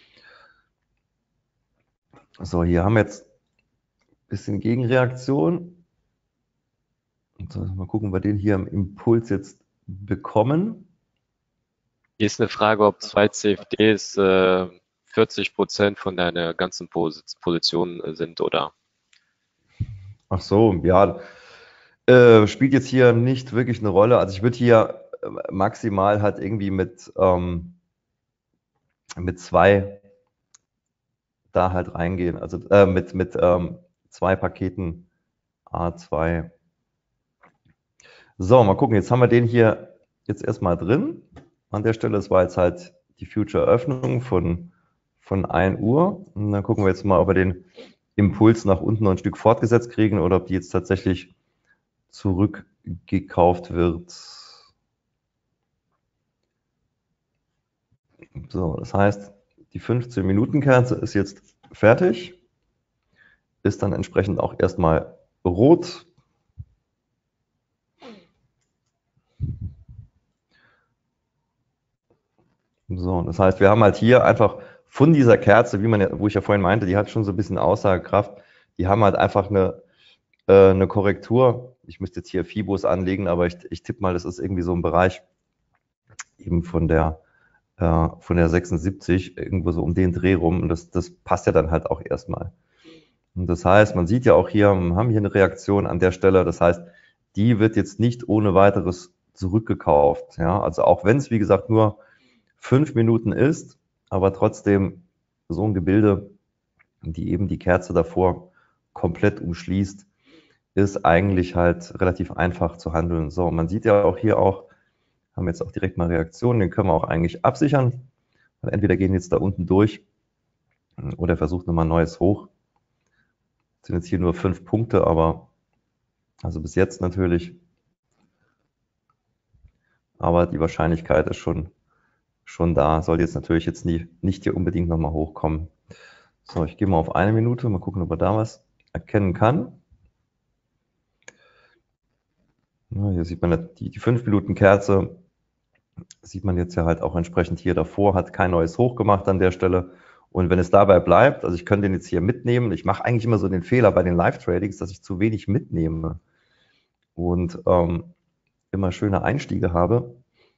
So, hier haben wir jetzt ein bisschen Gegenreaktion. Und so, mal gucken, ob wir den hier im Impuls jetzt bekommen. Hier ist eine Frage, ob zwei C F Ds äh, vierzig Prozent von deiner ganzen Pos Position äh, sind, oder? Ach so, ja, äh, spielt jetzt hier nicht wirklich eine Rolle. Also ich würde hier maximal halt irgendwie mit, ähm, mit zwei da halt reingehen. Also äh, mit, mit ähm, zwei Paketen A zwei. So, mal gucken, jetzt haben wir den hier jetzt erstmal drin. An der Stelle, das war jetzt halt die Future-Öffnung von, von ein Uhr. Und dann gucken wir jetzt mal, ob wir den Impuls nach unten noch ein Stück fortgesetzt kriegen oder ob die jetzt tatsächlich zurückgekauft wird. So, das heißt, die fünfzehn Minuten Kerze ist jetzt fertig, ist dann entsprechend auch erstmal rot. So, das heißt, wir haben halt hier einfach von dieser Kerze, wie man ja, wo ich ja vorhin meinte, die hat schon so ein bisschen Aussagekraft, die haben halt einfach eine, äh, eine Korrektur. Ich müsste jetzt hier Fibos anlegen, aber ich, ich tippe mal, das ist irgendwie so ein Bereich eben von der, äh, von der sechsundsiebzig, irgendwo so um den Dreh rum. Und das, das passt ja dann halt auch erstmal. Und das heißt, man sieht ja auch hier, wir haben hier eine Reaktion an der Stelle. Das heißt, die wird jetzt nicht ohne weiteres zurückgekauft. Ja? Also auch wenn es, wie gesagt, nur fünf Minuten ist, aber trotzdem so ein Gebilde, die eben die Kerze davor komplett umschließt, ist eigentlich halt relativ einfach zu handeln. So, man sieht ja auch hier auch, haben jetzt auch direkt mal Reaktionen, den können wir auch eigentlich absichern. Entweder gehen jetzt da unten durch oder versucht nochmal ein neues hoch. Das sind jetzt hier nur fünf Punkte, aber also bis jetzt natürlich. Aber die Wahrscheinlichkeit ist schon, schon da. Soll jetzt natürlich jetzt nie, nicht hier unbedingt nochmal hochkommen. So, ich gehe mal auf eine Minute, mal gucken, ob er da was erkennen kann. Ja, hier sieht man die, die fünf Minuten Kerze, sieht man jetzt ja halt auch entsprechend hier davor, hat kein neues Hoch gemacht an der Stelle. Und wenn es dabei bleibt, also ich könnte den jetzt hier mitnehmen, ich mache eigentlich immer so den Fehler bei den Live-Tradings, dass ich zu wenig mitnehme und ähm, immer schöne Einstiege habe.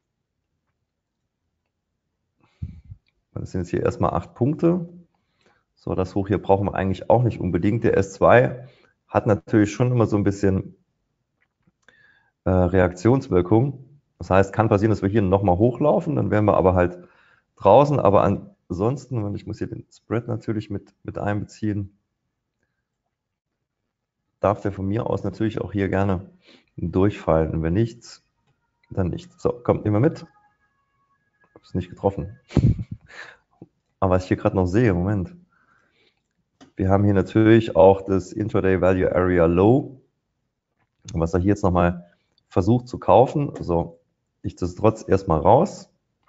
Das sind jetzt hier erstmal acht Punkte. So, das Hoch hier brauchen wir eigentlich auch nicht unbedingt. Der S zwei hat natürlich schon immer so ein bisschen äh, Reaktionswirkung. Das heißt, kann passieren, dass wir hier nochmal hochlaufen, dann wären wir aber halt draußen. Aber ansonsten, und ich muss hier den Spread natürlich mit, mit einbeziehen, darf der von mir aus natürlich auch hier gerne durchfallen. Und wenn nichts, dann nicht. So, kommt immer mit. Ich habe es nicht getroffen. Aber was ich hier gerade noch sehe, Moment. Wir haben hier natürlich auch das Intraday Value Area Low, was er hier jetzt nochmal versucht zu kaufen. So, ich das trotz erstmal raus.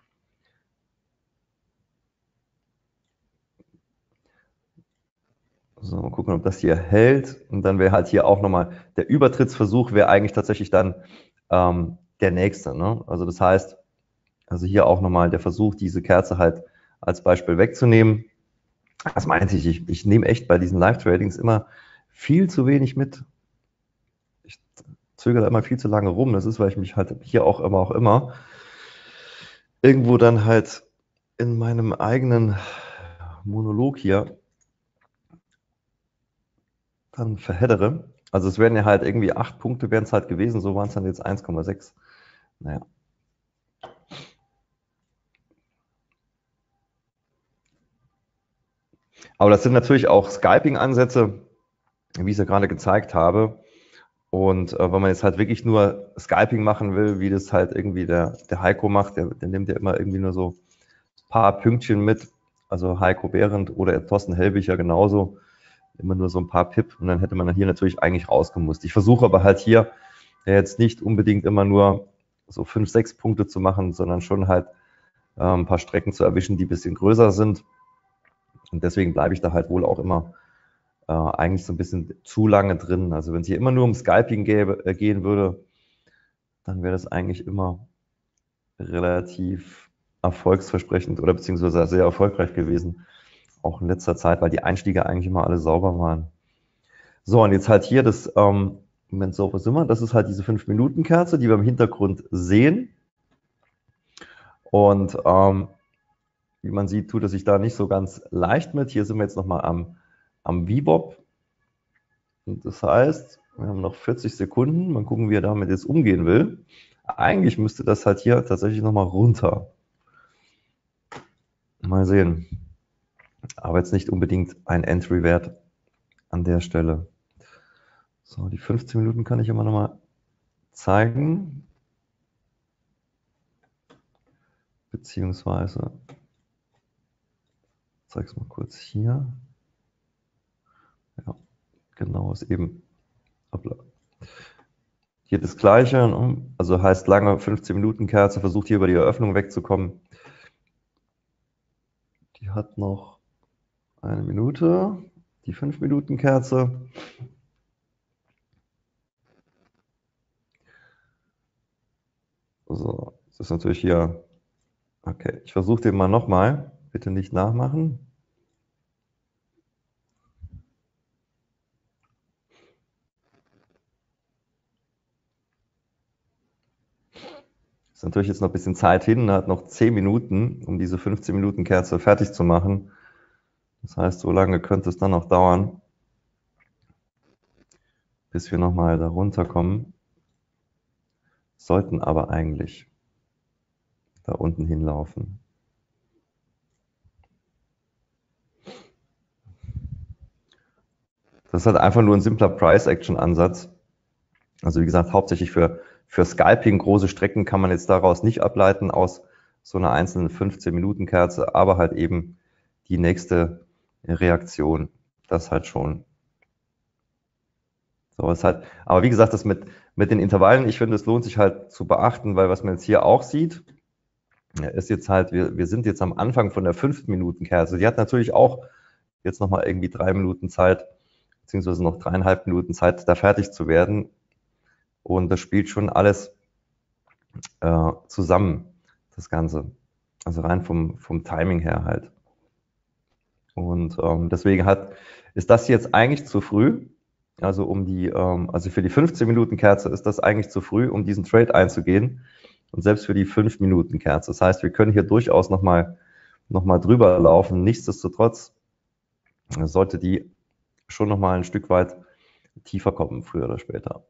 So, mal gucken, ob das hier hält. Und dann wäre halt hier auch nochmal, der Übertrittsversuch wäre eigentlich tatsächlich dann ähm, der nächste. Ne? Also das heißt, also hier auch nochmal der Versuch, diese Kerze halt als Beispiel wegzunehmen. Das meinte ich, ich, ich nehme echt bei diesen Live-Tradings immer viel zu wenig mit. Ich zögere da immer viel zu lange rum. Das ist, weil ich mich halt hier auch immer, auch immer irgendwo dann halt in meinem eigenen Monolog hier dann verheddere. Also es wären ja halt irgendwie acht Punkte wären es halt gewesen, so waren es dann jetzt eins Komma sechs. Naja. Aber das sind natürlich auch Scalping-Ansätze, wie ich es ja gerade gezeigt habe. Und äh, wenn man jetzt halt wirklich nur Scalping machen will, wie das halt irgendwie der, der Heiko macht, der, der nimmt ja immer irgendwie nur so ein paar Pünktchen mit. Also Heiko Behrendt oder Thorsten Helbig genauso. Immer nur so ein paar Pip und dann hätte man hier natürlich eigentlich rausgemusst. Ich versuche aber halt hier jetzt nicht unbedingt immer nur so fünf, sechs Punkte zu machen, sondern schon halt äh, ein paar Strecken zu erwischen, die ein bisschen größer sind. Und deswegen bleibe ich da halt wohl auch immer äh, eigentlich so ein bisschen zu lange drin. Also wenn es hier immer nur um Scalping gäbe, äh, gehen würde, dann wäre das eigentlich immer relativ erfolgsversprechend oder beziehungsweise sehr erfolgreich gewesen. Auch in letzter Zeit, weil die Einstiege eigentlich immer alle sauber waren. So, und jetzt halt hier das, ähm, Moment, so, was sind wir? Das ist halt diese fünf Minuten Kerze, die wir im Hintergrund sehen. Und ähm, wie man sieht, tut es sich da nicht so ganz leicht mit. Hier sind wir jetzt nochmal am, am V BOB. Und das heißt, wir haben noch vierzig Sekunden. Mal gucken, wie er damit jetzt umgehen will. Eigentlich müsste das halt hier tatsächlich nochmal runter. Mal sehen. Aber jetzt nicht unbedingt ein Entry-Wert an der Stelle. So, die fünfzehn Minuten kann ich immer noch mal zeigen. Beziehungsweise, ich zeige es mal kurz hier. Ja, genau, ist eben. Hoppla. Hier das Gleiche, also heißt lange fünfzehn Minuten Kerze, versucht hier über die Eröffnung wegzukommen. Die hat noch eine Minute, die fünf Minuten Kerze. So, das ist natürlich hier, okay, ich versuche den mal nochmal, bitte nicht nachmachen. Ist natürlich jetzt noch ein bisschen Zeit hin, hat noch zehn Minuten, um diese fünfzehn Minuten Kerze fertig zu machen. Das heißt, so lange könnte es dann noch dauern, bis wir nochmal da runterkommen. sollten aber eigentlich da unten hinlaufen. Das ist halt einfach nur ein simpler Price-Action-Ansatz. Also wie gesagt, hauptsächlich für, für Scalping, große Strecken kann man jetzt daraus nicht ableiten aus so einer einzelnen fünfzehn-Minuten-Kerze, aber halt eben die nächste Reaktion, das halt schon. So ist halt, aber wie gesagt, das mit, mit den Intervallen, ich finde, es lohnt sich halt zu beachten, weil was man jetzt hier auch sieht, ist jetzt halt, wir, wir sind jetzt am Anfang von der fünf-Minuten-Kerze. Die hat natürlich auch jetzt nochmal irgendwie drei Minuten Zeit, beziehungsweise noch dreieinhalb Minuten Zeit, da fertig zu werden. Und das spielt schon alles äh, zusammen, das Ganze. Also rein vom, vom Timing her halt. Und ähm, deswegen hat, ist das jetzt eigentlich zu früh. Also um die, ähm, also für die fünfzehn-Minuten-Kerze ist das eigentlich zu früh, um diesen Trade einzugehen. Und selbst für die fünf-Minuten-Kerze. Das heißt, wir können hier durchaus nochmal noch mal drüber laufen. Nichtsdestotrotz sollte die schon nochmal ein Stück weit tiefer kommen, früher oder später.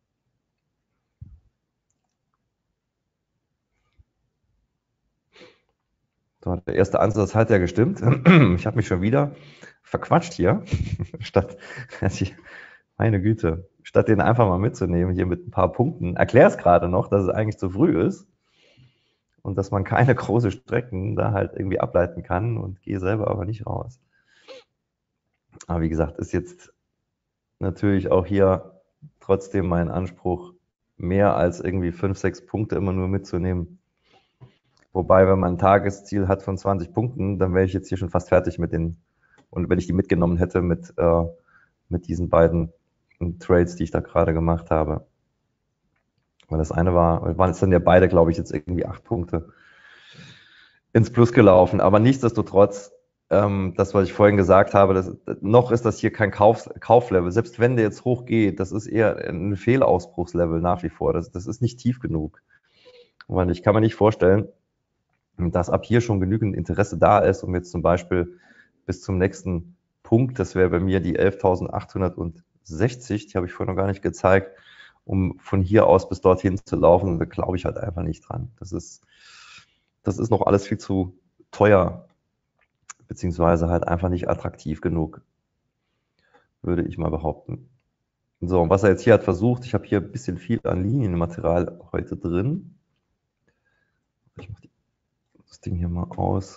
So, der erste Ansatz hat ja gestimmt. Ich habe mich schon wieder verquatscht hier, statt, meine Güte, statt den einfach mal mitzunehmen hier mit ein paar Punkten. Erkläre es gerade noch, dass es eigentlich zu früh ist und dass man keine großen Strecken da halt irgendwie ableiten kann und gehe selber aber nicht raus. Aber wie gesagt, ist jetzt natürlich auch hier trotzdem mein Anspruch, mehr als irgendwie fünf, sechs Punkte immer nur mitzunehmen. Wobei, wenn man ein Tagesziel hat von zwanzig Punkten, dann wäre ich jetzt hier schon fast fertig mit den, und wenn ich die mitgenommen hätte mit, äh, mit diesen beiden Trades, die ich da gerade gemacht habe. Weil das eine war, waren jetzt dann ja beide, glaube ich, jetzt irgendwie acht Punkte ins Plus gelaufen. Aber nichtsdestotrotz, ähm, das, was ich vorhin gesagt habe, das, noch ist das hier kein Kauf, Kauflevel. Selbst wenn der jetzt hochgeht, das ist eher ein Fehlausbruchslevel nach wie vor. Das, das ist nicht tief genug. Weil ich kann mir nicht vorstellen, dass ab hier schon genügend Interesse da ist, um jetzt zum Beispiel bis zum nächsten Punkt, das wäre bei mir die elftausendachthundertsechzig, die habe ich vorhin noch gar nicht gezeigt, um von hier aus bis dorthin zu laufen, da glaube ich halt einfach nicht dran. Das ist, das ist noch alles viel zu teuer, beziehungsweise halt einfach nicht attraktiv genug, würde ich mal behaupten. So, und was er jetzt hier hat versucht, ich habe hier ein bisschen viel an Linienmaterial heute drin. Ich mache das Ding hier mal aus.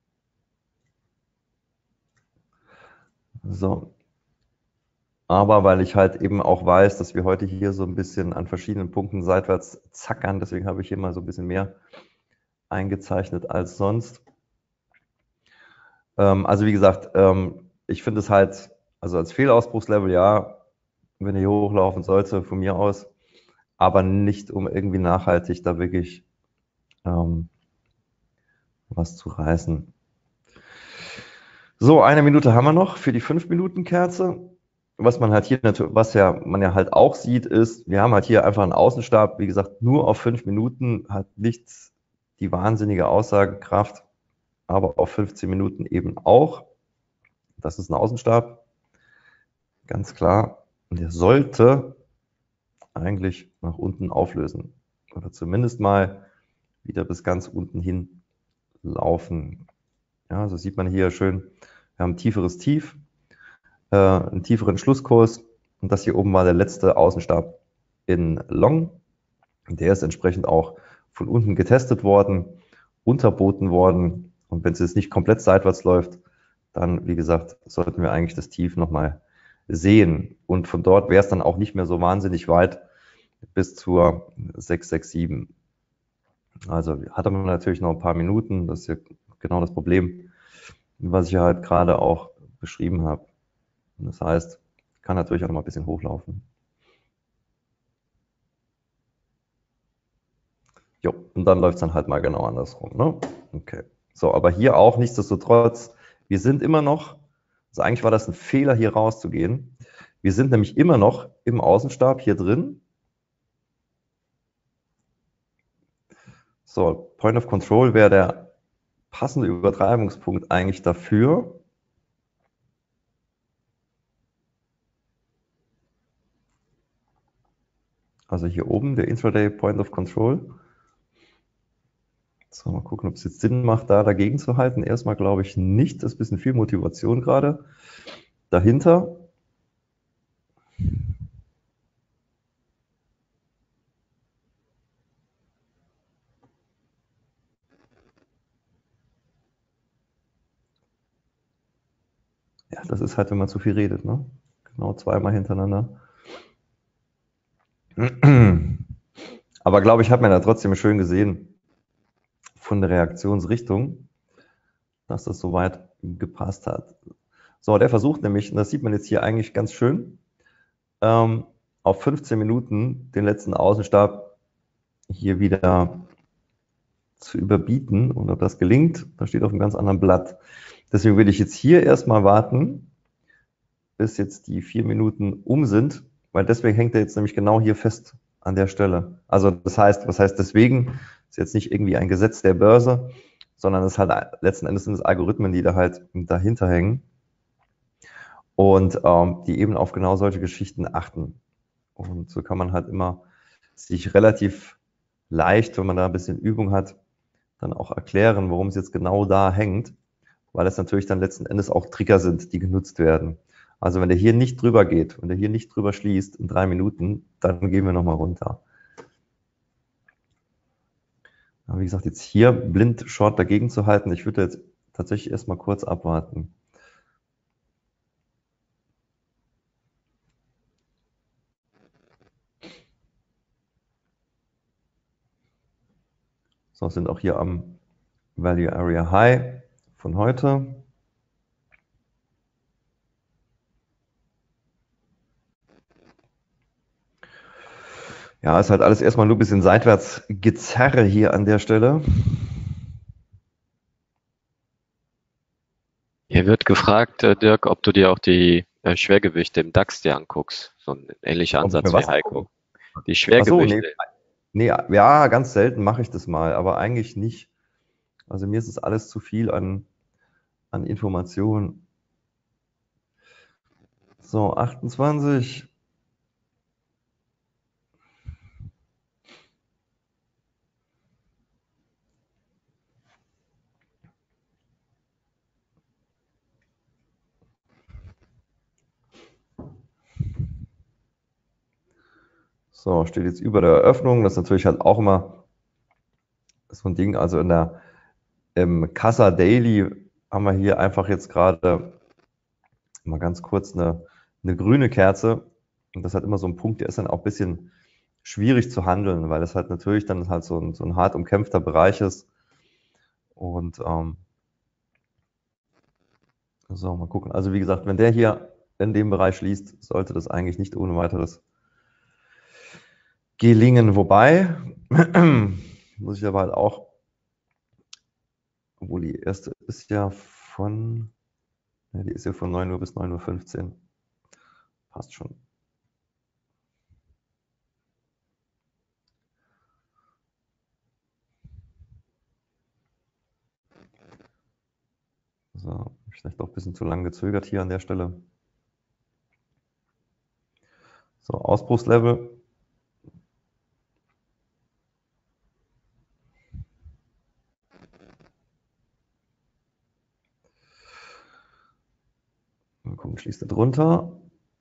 So. Aber weil ich halt eben auch weiß, dass wir heute hier so ein bisschen an verschiedenen Punkten seitwärts zackern, deswegen habe ich hier mal so ein bisschen mehr eingezeichnet als sonst. Ähm, also wie gesagt, ähm, ich finde es halt, also als Fehlausbruchslevel, ja, wenn er hier hochlaufen sollte, von mir aus, aber nicht, um irgendwie nachhaltig da wirklich ähm, was zu reißen. So, eine Minute haben wir noch für die fünf Minuten Kerze. Was man halt hier natürlich, was ja man ja halt auch sieht, ist, wir haben halt hier einfach einen Außenstab, wie gesagt, nur auf fünf Minuten, hat nicht die wahnsinnige Aussagekraft, aber auf fünfzehn Minuten eben auch. Das ist ein Außenstab, ganz klar. Und der sollte eigentlich nach unten auflösen. Oder zumindest mal wieder bis ganz unten hin laufen. Ja, so sieht man hier schön, wir haben ein tieferes Tief, äh, einen tieferen Schlusskurs und das hier oben war der letzte Außenstab in Long. Der ist entsprechend auch von unten getestet worden, unterboten worden und wenn es jetzt nicht komplett seitwärts läuft, dann, wie gesagt, sollten wir eigentlich das Tief nochmal sehen und von dort wäre es dann auch nicht mehr so wahnsinnig weit bis zur sechs sechs sieben. Also hatte man natürlich noch ein paar Minuten, das ist ja genau das Problem, was ich halt gerade auch beschrieben habe. Das heißt, kann natürlich auch noch mal ein bisschen hochlaufen. Jo, und dann läuft es dann halt mal genau andersrum. Ne? Okay. So, aber hier auch nichtsdestotrotz, wir sind immer noch, also eigentlich war das ein Fehler, hier rauszugehen. Wir sind nämlich immer noch im Außenstab hier drin. So, Point of Control wäre der passende Übertreibungspunkt eigentlich dafür. Also hier oben der Intraday Point of Control. So, mal gucken, ob es jetzt Sinn macht, da dagegen zu halten. Erstmal glaube ich nicht. Das ist ein bisschen viel Motivation gerade. Dahinter. Ja, das ist halt, wenn man zu viel redet, ne? Genau, zweimal hintereinander. Aber glaube ich, hat man da trotzdem schön gesehen von der Reaktionsrichtung, dass das soweit gepasst hat. So, der versucht nämlich, und das sieht man jetzt hier eigentlich ganz schön, ähm, auf fünfzehn Minuten den letzten Außenstab hier wieder zu überbieten. Und ob das gelingt, das steht auf einem ganz anderen Blatt. Deswegen will ich jetzt hier erstmal warten, bis jetzt die vier Minuten um sind, weil deswegen hängt er jetzt nämlich genau hier fest an der Stelle. Also das heißt, was heißt deswegen? Ist jetzt nicht irgendwie ein Gesetz der Börse, sondern es ist halt letzten Endes sind es Algorithmen, die da halt dahinter hängen und ähm, die eben auf genau solche Geschichten achten. Und so kann man halt immer sich relativ leicht, wenn man da ein bisschen Übung hat, dann auch erklären, warum es jetzt genau da hängt, weil es natürlich dann letzten Endes auch Trigger sind, die genutzt werden. Also wenn der hier nicht drüber geht, wenn der hier nicht drüber schließt in drei Minuten, dann gehen wir nochmal runter. Aber wie gesagt, jetzt hier blind Short dagegen zu halten, ich würde jetzt tatsächlich erstmal kurz abwarten. So, sind auch hier am Value Area High von heute. Ja, ist halt alles erstmal nur ein bisschen seitwärts gezerre hier an der Stelle. Hier wird gefragt, äh, Dirk, ob du dir auch die äh, Schwergewichte im DAX dir anguckst. So ein ähnlicher Ob ich Ansatz mir wie was Heiko. Die Ach so, nee, Schwergewichte. nee, ja, ganz selten mache ich das mal, aber eigentlich nicht. Also mir ist es alles zu viel an, an Informationen. So, achtundzwanzig. So, steht jetzt über der Eröffnung. Das ist natürlich halt auch immer so ein Ding. Also in der im Casa Daily haben wir hier einfach jetzt gerade mal ganz kurz eine, eine grüne Kerze. Und das hat immer so ein Punkt, der ist dann auch ein bisschen schwierig zu handeln, weil das halt natürlich dann halt so ein, so ein hart umkämpfter Bereich ist. Und ähm, so, mal gucken. Also wie gesagt, wenn der hier in dem Bereich schließt, sollte das eigentlich nicht ohne weiteres gelingen. Wobei, muss ich aber halt auch, obwohl die erste ist ja von, ja, die ist ja von neun Uhr bis neun Uhr fünfzehn. Passt schon. So, vielleicht doch ein bisschen zu lang gezögert hier an der Stelle. So, Ausbruchslevel. Mal gucken, schließt er drunter.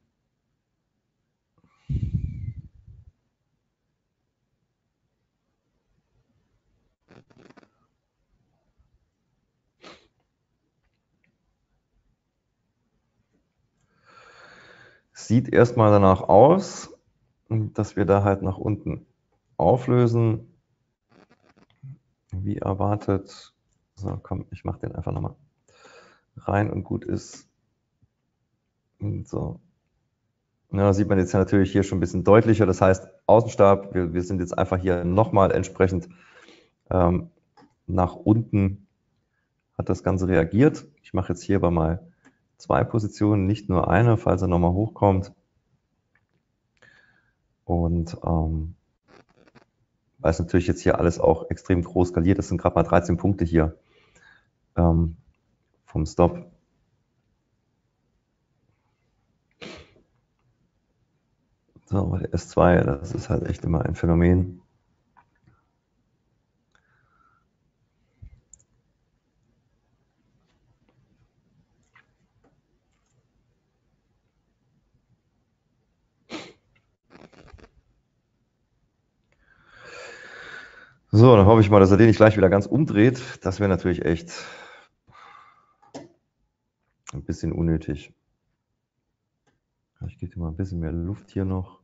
Sieht erstmal danach aus, dass wir da halt nach unten auflösen. Wie erwartet. So, komm, ich mache den einfach nochmal rein und gut ist. Und so. Ja, sieht man jetzt ja natürlich hier schon ein bisschen deutlicher. Das heißt, Außenstab, wir, wir sind jetzt einfach hier nochmal entsprechend ähm, nach unten hat das Ganze reagiert. Ich mache jetzt hier aber mal zwei Positionen, nicht nur eine, falls er nochmal hochkommt. Und ähm, weil es natürlich jetzt hier alles auch extrem groß skaliert, das sind gerade mal dreizehn Punkte hier ähm, vom Stop. So, aber der S zwei, das ist halt echt immer ein Phänomen. So, dann hoffe ich mal, dass er den nicht gleich wieder ganz umdreht. Das wäre natürlich echt ein bisschen unnötig. Ich gebe dir mal ein bisschen mehr Luft hier noch.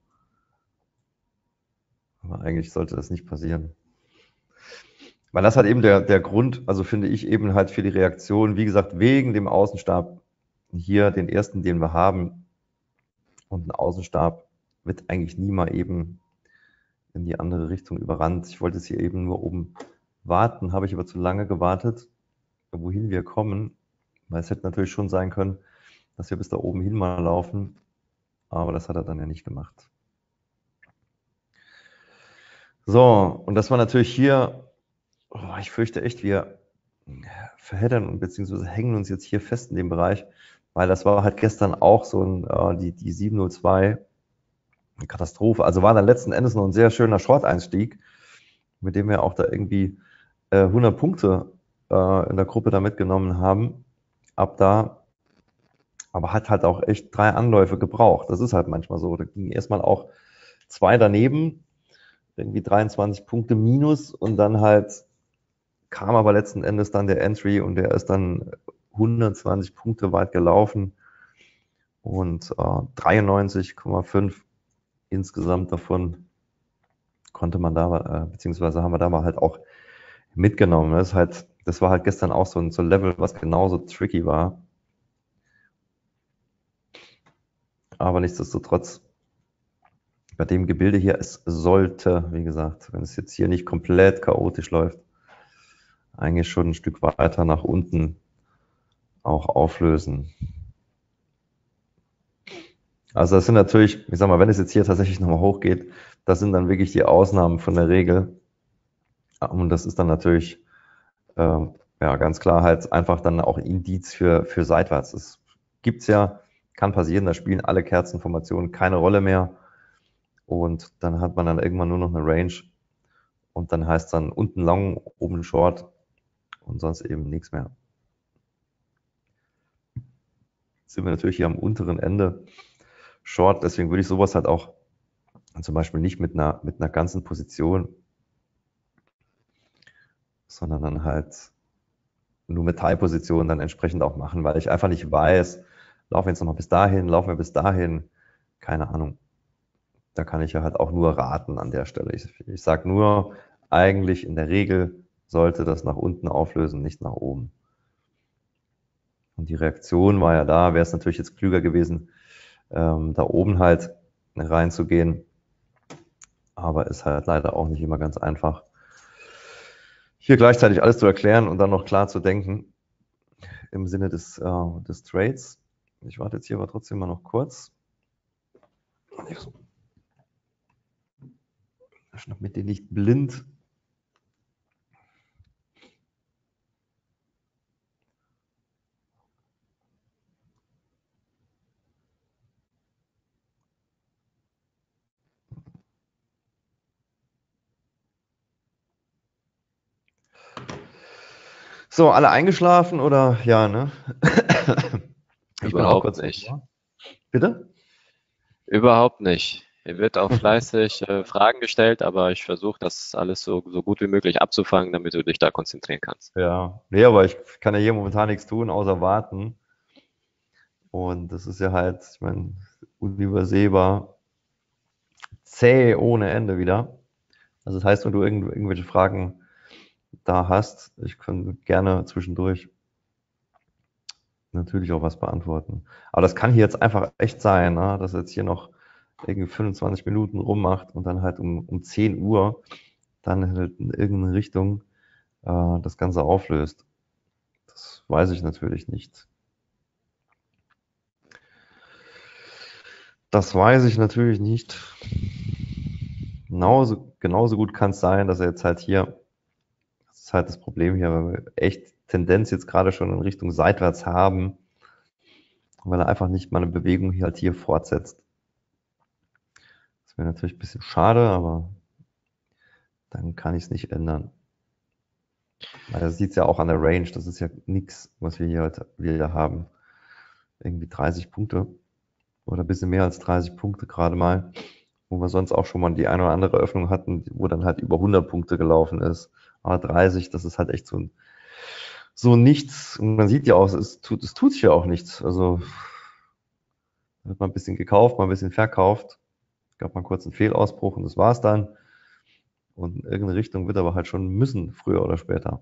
Aber eigentlich sollte das nicht passieren. Weil das hat eben der, der Grund, also finde ich eben halt für die Reaktion, wie gesagt, wegen dem Außenstab hier, den ersten, den wir haben, und ein Außenstab wird eigentlich nie mal eben in die andere Richtung überrannt. Ich wollte es hier eben nur oben warten, habe ich aber zu lange gewartet, wohin wir kommen, weil es hätte natürlich schon sein können, dass wir bis da oben hin mal laufen, aber das hat er dann ja nicht gemacht. So, und das war natürlich hier, oh, ich fürchte echt, wir verheddern und beziehungsweise hängen uns jetzt hier fest in dem Bereich, weil das war halt gestern auch so ein, äh, die, die sieben null zwei, eine Katastrophe. Also war dann letzten Endes noch ein sehr schöner Short-Einstieg, mit dem wir auch da irgendwie äh, hundert Punkte äh, in der Gruppe da mitgenommen haben. Ab da, aber hat halt auch echt drei Anläufe gebraucht. Das ist halt manchmal so. Da ging erstmal auch zwei daneben, irgendwie dreiundzwanzig Punkte minus und dann halt kam aber letzten Endes dann der Entry und der ist dann hundertzwanzig Punkte weit gelaufen und äh, dreiundneunzig Komma fünf insgesamt davon konnte man da, äh, beziehungsweise haben wir da mal halt auch mitgenommen. Das, ist halt, das war halt gestern auch so ein, so ein Level, was genauso tricky war. Aber nichtsdestotrotz, bei dem Gebilde hier, es sollte, wie gesagt, wenn es jetzt hier nicht komplett chaotisch läuft, eigentlich schon ein Stück weiter nach unten auch auflösen. Also das sind natürlich, ich sag mal, wenn es jetzt hier tatsächlich nochmal hochgeht, das sind dann wirklich die Ausnahmen von der Regel. Und das ist dann natürlich äh, ja ganz klar halt einfach dann auch ein Indiz für, für seitwärts. Es gibt's ja, kann passieren, da spielen alle Kerzenformationen keine Rolle mehr. Und dann hat man dann irgendwann nur noch eine Range. Und dann heißt es dann unten long, oben short und sonst eben nichts mehr. Jetzt sind wir natürlich hier am unteren Ende short, deswegen würde ich sowas halt auch zum Beispiel nicht mit einer, mit einer ganzen Position, sondern dann halt nur mit Teilpositionen dann entsprechend auch machen, weil ich einfach nicht weiß, laufen wir jetzt nochmal bis dahin, laufen wir bis dahin, keine Ahnung. Da kann ich ja halt auch nur raten an der Stelle. Ich, ich sage nur, eigentlich in der Regel sollte das nach unten auflösen, nicht nach oben. Und die Reaktion war ja da, wäre es natürlich jetzt klüger gewesen, ähm, da oben halt reinzugehen. Aber ist halt leider auch nicht immer ganz einfach, hier gleichzeitig alles zu erklären und dann noch klar zu denken im Sinne des, äh, des Trades. Ich warte jetzt hier aber trotzdem mal noch kurz. Ich schnapp mit den nicht blind. So, alle eingeschlafen oder ja, ne? Ich bin auch Überhaupt kurz nicht. davor. Bitte? Überhaupt nicht. Hier wird auch fleißig äh, Fragen gestellt, aber ich versuche das alles so, so gut wie möglich abzufangen, damit du dich da konzentrieren kannst. Ja, nee, aber ich kann ja hier momentan nichts tun, außer warten. Und das ist ja halt, ich meine, unübersehbar, zäh ohne Ende wieder. Also das heißt, wenn du irgendw irgendwelche Fragen da hast, ich kann gerne zwischendurch natürlich auch was beantworten. Aber das kann hier jetzt einfach echt sein, ne? Dass er jetzt hier noch irgendwie fünfundzwanzig Minuten rummacht und dann halt um, um zehn Uhr dann halt in irgendeine Richtung äh, das Ganze auflöst. Das weiß ich natürlich nicht. Das weiß ich natürlich nicht. Genauso, genauso gut kann es sein, dass er jetzt halt hier, das ist halt das Problem hier, weil wir echt Tendenz jetzt gerade schon in Richtung seitwärts haben, weil er einfach nicht mal eine Bewegung hier halt hier fortsetzt. Das wäre natürlich ein bisschen schade, aber dann kann ich es nicht ändern. Weil das sieht es ja auch an der Range. Das ist ja nichts, was wir hier heute wieder haben. Irgendwie dreißig Punkte oder ein bisschen mehr als dreißig Punkte gerade mal, wo wir sonst auch schon mal die eine oder andere Öffnung hatten, wo dann halt über hundert Punkte gelaufen ist. Aber dreißig, das ist halt echt so ein, so nichts. Und man sieht ja auch, es tut, es tut sich ja auch nichts. Also da wird mal ein bisschen gekauft, mal ein bisschen verkauft. Gab mal kurz einen Fehlausbruch und das war's dann. Und in irgendeine Richtung wird aber halt schon müssen, früher oder später.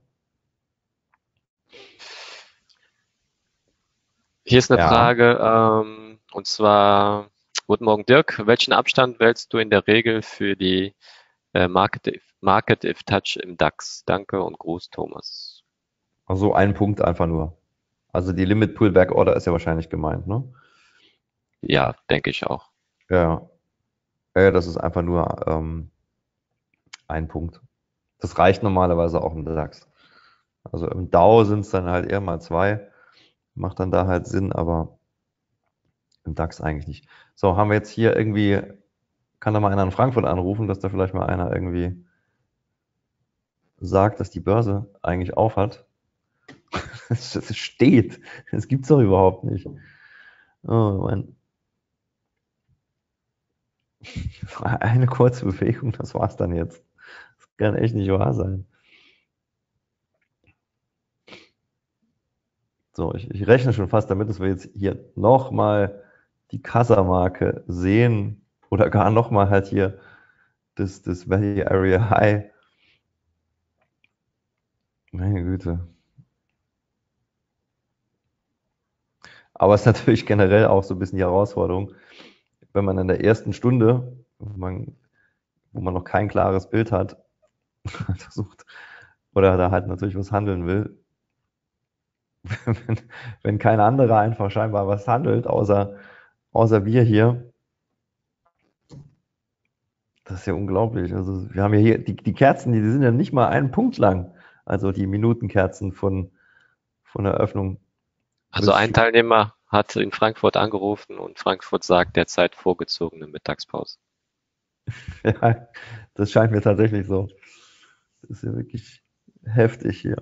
Hier ist eine Ja, Frage, ähm, und zwar, guten Morgen Dirk, welchen Abstand wählst du in der Regel für die äh, Market, if, Market if Touch im DAX? Danke und Gruß, Thomas. also ein Punkt einfach nur. Also die Limit Pullback Order ist ja wahrscheinlich gemeint, ne? Ja, denke ich auch. Ja, ja, das ist einfach nur ähm, ein Punkt. Das reicht normalerweise auch im DAX. Also im DAO sind es dann halt eher mal zwei. Macht dann da halt Sinn, aber im DAX eigentlich nicht. So, haben wir jetzt hier irgendwie, kann da mal einer in Frankfurt anrufen, dass da vielleicht mal einer irgendwie sagt, dass die Börse eigentlich auf hat. Das steht. Das gibt's doch überhaupt nicht. Oh Mann. Eine kurze Bewegung, das war's dann jetzt. Das kann echt nicht wahr sein. So, ich, ich rechne schon fast damit, dass wir jetzt hier nochmal die Kassa-Marke sehen oder gar nochmal halt hier das, das Value Area High. Meine Güte. Aber es ist natürlich generell auch so ein bisschen die Herausforderung, wenn man in der ersten Stunde, wo man, wo man noch kein klares Bild hat, versucht oder da halt natürlich was handeln will, wenn, wenn kein anderer einfach scheinbar was handelt, außer, außer wir hier. Das ist ja unglaublich. Also wir haben ja hier, die, die Kerzen, die, die sind ja nicht mal einen Punkt lang. Also die Minutenkerzen von, von der Öffnung Also bis ein Schluss. Teilnehmer hat in Frankfurt angerufen und Frankfurt sagt derzeit vorgezogene Mittagspause. Ja, das scheint mir tatsächlich so. Das ist ja wirklich heftig hier.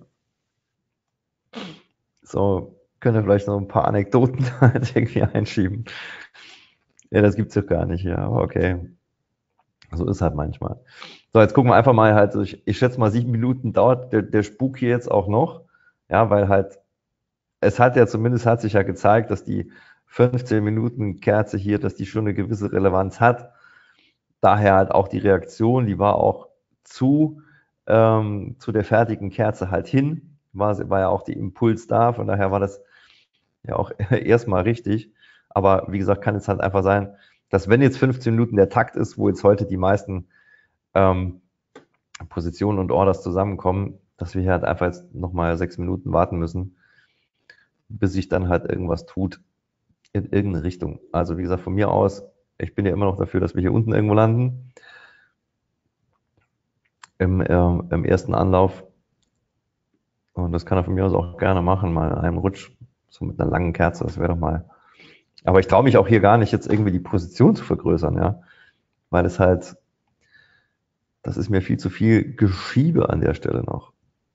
So, können wir vielleicht noch ein paar Anekdoten halt irgendwie einschieben. Ja, das gibt's doch gar nicht, ja, aber okay. So ist halt manchmal. So, jetzt gucken wir einfach mal halt, ich, ich schätze mal, sieben Minuten dauert der, der Spuk hier jetzt auch noch. Ja, weil halt, es hat ja zumindest, hat sich ja gezeigt, dass die fünfzehn Minuten Kerze hier, dass die schon eine gewisse Relevanz hat. Daher halt auch die Reaktion, die war auch zu, ähm, zu der fertigen Kerze halt hin. War, war ja auch die Impuls da, von daher war das ja auch erstmal richtig. Aber wie gesagt, kann es halt einfach sein, dass wenn jetzt fünfzehn Minuten der Takt ist, wo jetzt heute die meisten ähm, Positionen und Orders zusammenkommen, dass wir hier halt einfach jetzt nochmal sechs Minuten warten müssen, bis sich dann halt irgendwas tut in irgendeine Richtung. Also wie gesagt, von mir aus, ich bin ja immer noch dafür, dass wir hier unten irgendwo landen. Im, äh, im ersten Anlauf. Und das kann er von mir aus auch gerne machen, mal in einem Rutsch, so mit einer langen Kerze, das wäre doch mal. Aber ich traue mich auch hier gar nicht, jetzt irgendwie die Position zu vergrößern, ja. Weil es halt, das ist mir viel zu viel Geschiebe an der Stelle noch.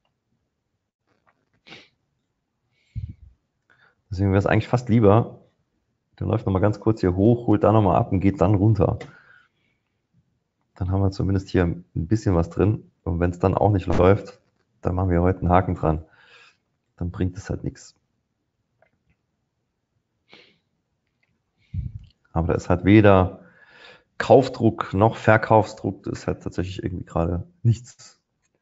Deswegen wäre es eigentlich fast lieber, der läuft nochmal ganz kurz hier hoch, holt da nochmal ab und geht dann runter. Dann haben wir zumindest hier ein bisschen was drin. Und wenn es dann auch nicht läuft, dann machen wir heute einen Haken dran. Dann bringt es halt nichts. Aber da ist halt weder Kaufdruck noch Verkaufsdruck. Das ist halt tatsächlich irgendwie gerade nichts.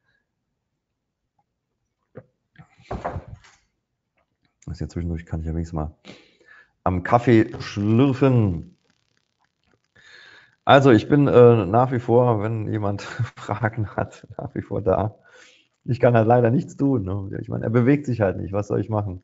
Das ist ja zwischendurch, kann ich ja wenigstens mal am Kaffee schlürfen. Also ich bin äh, nach wie vor, wenn jemand Fragen hat, nach wie vor da. Ich kann halt leider nichts tun. Ne? Ich meine, er bewegt sich halt nicht. Was soll ich machen?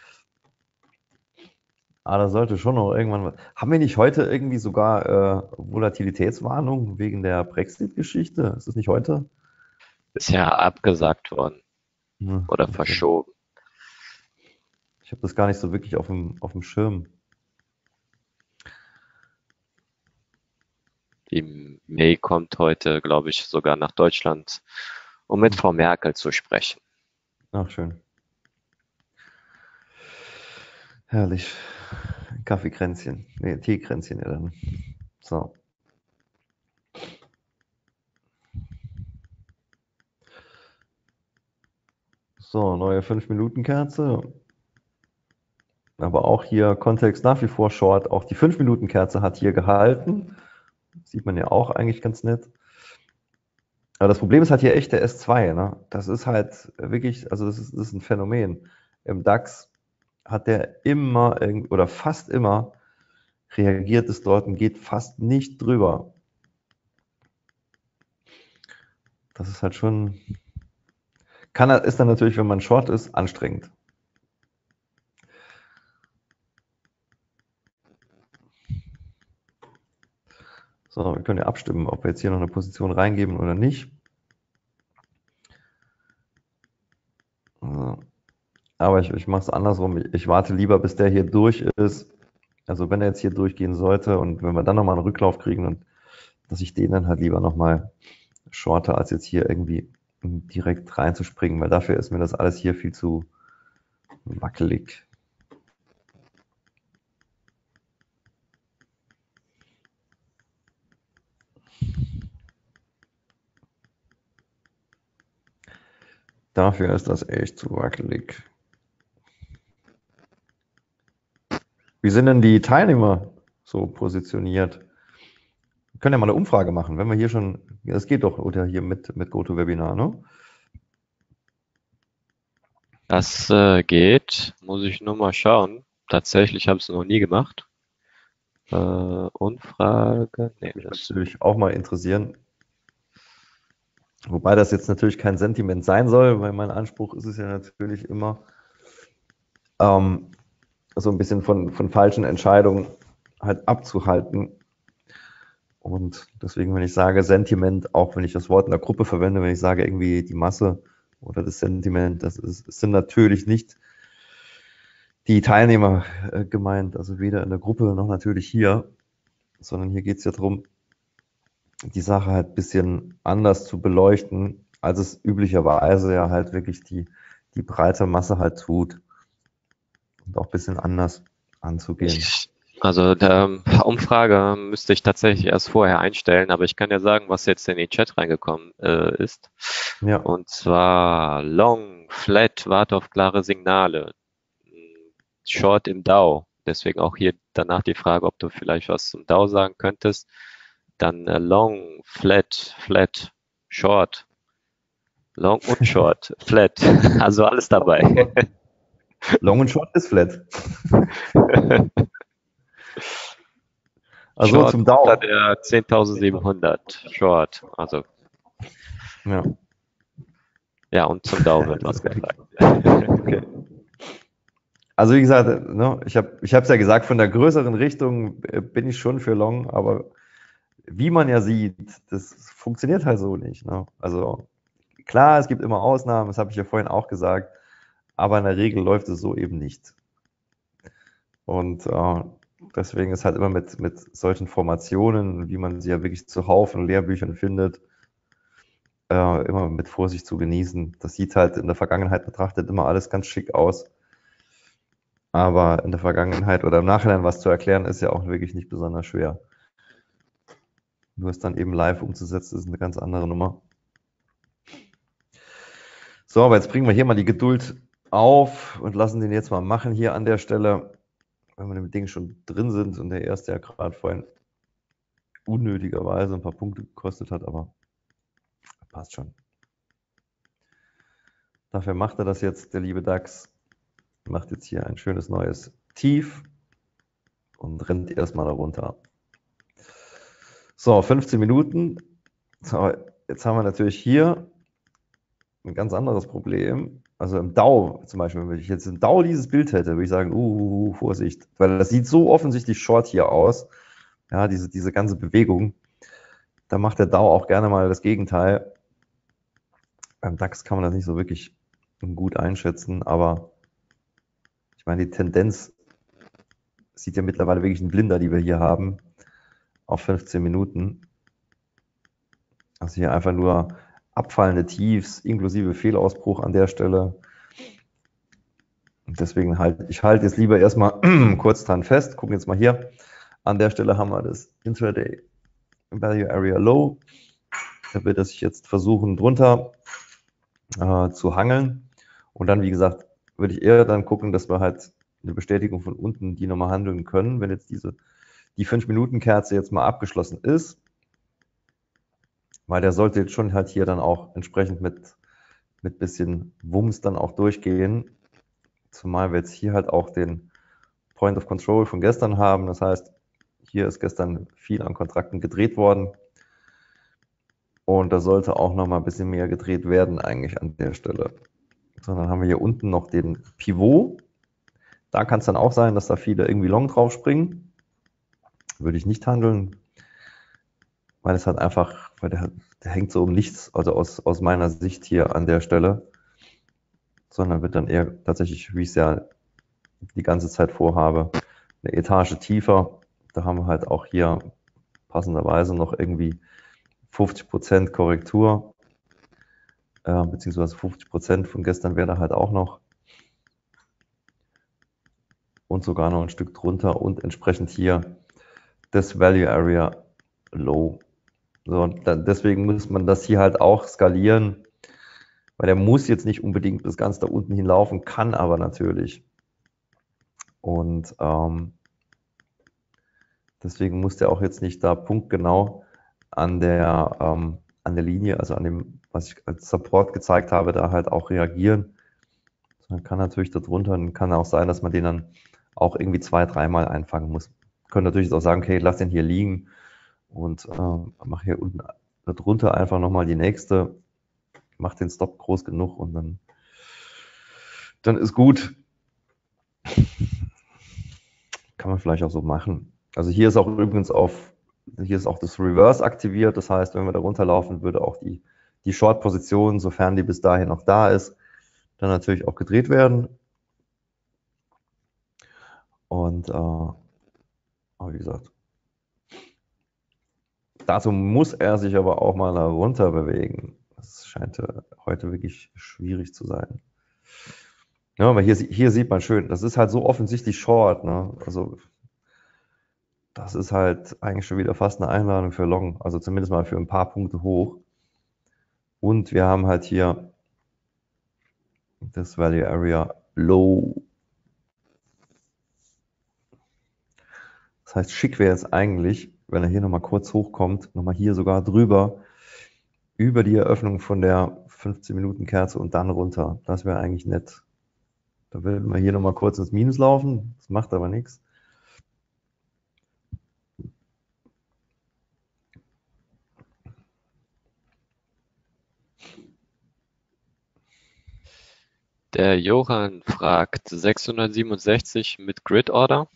Aber da sollte schon noch irgendwann was. Haben wir nicht heute irgendwie sogar äh, Volatilitätswarnung wegen der Brexit-Geschichte? Ist das nicht heute? Ist ja abgesagt worden Hm, oder okay. verschoben. Ich habe das gar nicht so wirklich auf dem, auf dem Schirm. Die May kommt heute, glaube ich, sogar nach Deutschland, um mit Frau Merkel zu sprechen. Ach, schön. Herrlich. Kaffeekränzchen. Nee, Teekränzchen ja dann. So. So, neue fünf Minuten Kerze. Aber auch hier Kontext nach wie vor short. Auch die fünf Minuten Kerze hat hier gehalten. Sieht man ja auch eigentlich ganz nett. Aber das Problem ist halt hier echt der S zwei. Ne? Das ist halt wirklich, also das ist, das ist ein Phänomen. Im DAX hat der immer oder fast immer reagiert es dort und geht fast nicht drüber. Das ist halt schon, kann, ist dann natürlich, wenn man short ist, anstrengend. So, wir können ja abstimmen, ob wir jetzt hier noch eine Position reingeben oder nicht. Aber ich, ich mache es andersrum. Ich warte lieber, bis der hier durch ist. Also wenn er jetzt hier durchgehen sollte und wenn wir dann nochmal einen Rücklauf kriegen, und dass ich den dann halt lieber nochmal shorte, als jetzt hier irgendwie direkt reinzuspringen, weil dafür ist mir das alles hier viel zu wackelig. Dafür ist das echt zu wackelig. Wie sind denn die Teilnehmer so positioniert? Wir können ja mal eine Umfrage machen, wenn wir hier schon, das geht doch oder hier mit, mit GoToWebinar, ne? Das äh, geht, muss ich nur mal schauen. Tatsächlich habe ich es noch nie gemacht. Äh, Umfrage, nee, Mich das natürlich auch mal interessieren. Wobei das jetzt natürlich kein Sentiment sein soll, weil mein Anspruch ist es ja natürlich immer, ähm, so ein bisschen von, von falschen Entscheidungen halt abzuhalten. Und deswegen, wenn ich sage Sentiment, auch wenn ich das Wort in der Gruppe verwende, wenn ich sage irgendwie die Masse oder das Sentiment, das, ist, das sind natürlich nicht die Teilnehmer äh, gemeint, also weder in der Gruppe noch natürlich hier, sondern hier geht es ja darum, die Sache halt ein bisschen anders zu beleuchten, als es üblicherweise ja halt wirklich die, die breite Masse halt tut und auch ein bisschen anders anzugehen. Ich, also der Umfrage müsste ich tatsächlich erst vorher einstellen, aber ich kann ja sagen, was jetzt in den Chat reingekommen äh, ist. Ja. Und zwar Long, Flat, warte auf klare Signale. Short im Dow. Deswegen auch hier danach die Frage, ob du vielleicht was zum Dow sagen könntest. Dann äh, Long, Flat, Flat, Short. Long und Short, Flat. Also alles dabei. Long und Short ist flat. Also Short zum Dow. unter der zehntausendsiebenhundert. Short. Also. Ja. Ja, und zum Dow wird was gesagt. Okay. Also wie gesagt, ne, ich habe ich es ja gesagt, von der größeren Richtung bin ich schon für Long, aber wie man ja sieht, das funktioniert halt so nicht. Ne? Also klar, es gibt immer Ausnahmen, das habe ich ja vorhin auch gesagt, aber in der Regel läuft es so eben nicht. Und äh, deswegen ist halt immer mit, mit solchen Formationen, wie man sie ja wirklich zuhauf in Lehrbüchern findet, äh, immer mit Vorsicht zu genießen. Das sieht halt in der Vergangenheit betrachtet immer alles ganz schick aus. Aber in der Vergangenheit oder im Nachhinein was zu erklären, ist ja auch wirklich nicht besonders schwer. Nur es dann eben live umzusetzen, ist eine ganz andere Nummer. So, aber jetzt bringen wir hier mal die Geduld auf und lassen den jetzt mal machen hier an der Stelle, wenn wir mit dem Ding schon drin sind und der erste ja gerade vorhin unnötigerweise ein paar Punkte gekostet hat, aber passt schon. Dafür macht er das jetzt, der liebe DAX. Macht jetzt hier ein schönes neues Tief und rennt erstmal darunter. So, fünfzehn Minuten. So, jetzt haben wir natürlich hier ein ganz anderes Problem. Also im Dow zum Beispiel, wenn ich jetzt im Dow dieses Bild hätte, würde ich sagen, uh, Vorsicht, weil das sieht so offensichtlich short hier aus. Ja, diese, diese ganze Bewegung. Da macht der Dow auch gerne mal das Gegenteil. Beim DAX kann man das nicht so wirklich gut einschätzen, aber ich meine, die Tendenz sieht ja mittlerweile wirklich ein Blinder, die wir hier haben, auf fünfzehn Minuten. Also hier einfach nur abfallende Tiefs inklusive Fehlausbruch an der Stelle. Und deswegen halt, ich halte jetzt lieber erstmal kurz dran fest. Gucken jetzt mal hier. An der Stelle haben wir das Intraday Value Area Low. Da wird es sich jetzt versuchen, drunter äh, zu hangeln. Und dann, wie gesagt, würde ich eher dann gucken, dass wir halt eine Bestätigung von unten, die nochmal handeln können, wenn jetzt diese die fünf Minuten Kerze jetzt mal abgeschlossen ist. Weil der sollte jetzt schon halt hier dann auch entsprechend mit, mit bisschen Wumms dann auch durchgehen. Zumal wir jetzt hier halt auch den Point of Control von gestern haben. Das heißt, hier ist gestern viel an Kontrakten gedreht worden. Und da sollte auch noch mal ein bisschen mehr gedreht werden eigentlich an der Stelle. So, dann haben wir hier unten noch den Pivot. Da kann es dann auch sein, dass da viele irgendwie long drauf springen. Würde ich nicht handeln, weil es halt einfach, weil der, der hängt so um nichts, also aus, aus meiner Sicht hier an der Stelle, sondern wird dann eher tatsächlich, wie ich es ja die ganze Zeit vorhabe, eine Etage tiefer. Da haben wir halt auch hier passenderweise noch irgendwie fünfzig Prozent Korrektur, äh, beziehungsweise fünfzig Prozent von gestern wäre da halt auch noch und sogar noch ein Stück drunter und entsprechend hier das Value Area Low. So, dann, deswegen muss man das hier halt auch skalieren, weil der muss jetzt nicht unbedingt bis ganz da unten hinlaufen, kann aber natürlich. Und ähm, deswegen muss der auch jetzt nicht da punktgenau an der, ähm, an der Linie, also an dem, was ich als Support gezeigt habe, da halt auch reagieren. Dann kann natürlich darunter, dann kann auch sein, dass man den dann auch irgendwie zwei, dreimal einfangen muss. Können natürlich auch sagen, okay, lass den hier liegen und äh, mach hier unten darunter einfach nochmal die nächste, mach den Stop groß genug und dann, dann ist gut. Kann man vielleicht auch so machen. Also hier ist auch übrigens auf, hier ist auch das Reverse aktiviert. Das heißt, wenn wir da runterlaufen, würde auch die, die Short-Position, sofern die bis dahin noch da ist, dann natürlich auch gedreht werden. Und äh, aber wie gesagt, dazu muss er sich aber auch mal da runter bewegen. Das scheint heute wirklich schwierig zu sein. Ja, aber hier, hier sieht man schön, das ist halt so offensichtlich Short, ne? Also das ist halt eigentlich schon wieder fast eine Einladung für Long, also zumindest mal für ein paar Punkte hoch. Und wir haben halt hier das Value Area Low. Das heißt, schick wäre jetzt eigentlich, wenn er hier nochmal kurz hochkommt, nochmal hier sogar drüber, über die Eröffnung von der fünfzehn Minuten Kerze und dann runter. Das wäre eigentlich nett. Da würden wir hier nochmal kurz ins Minus laufen, das macht aber nichts. Der Johann fragt sechshundertsiebenundsechzig mit Grid Order.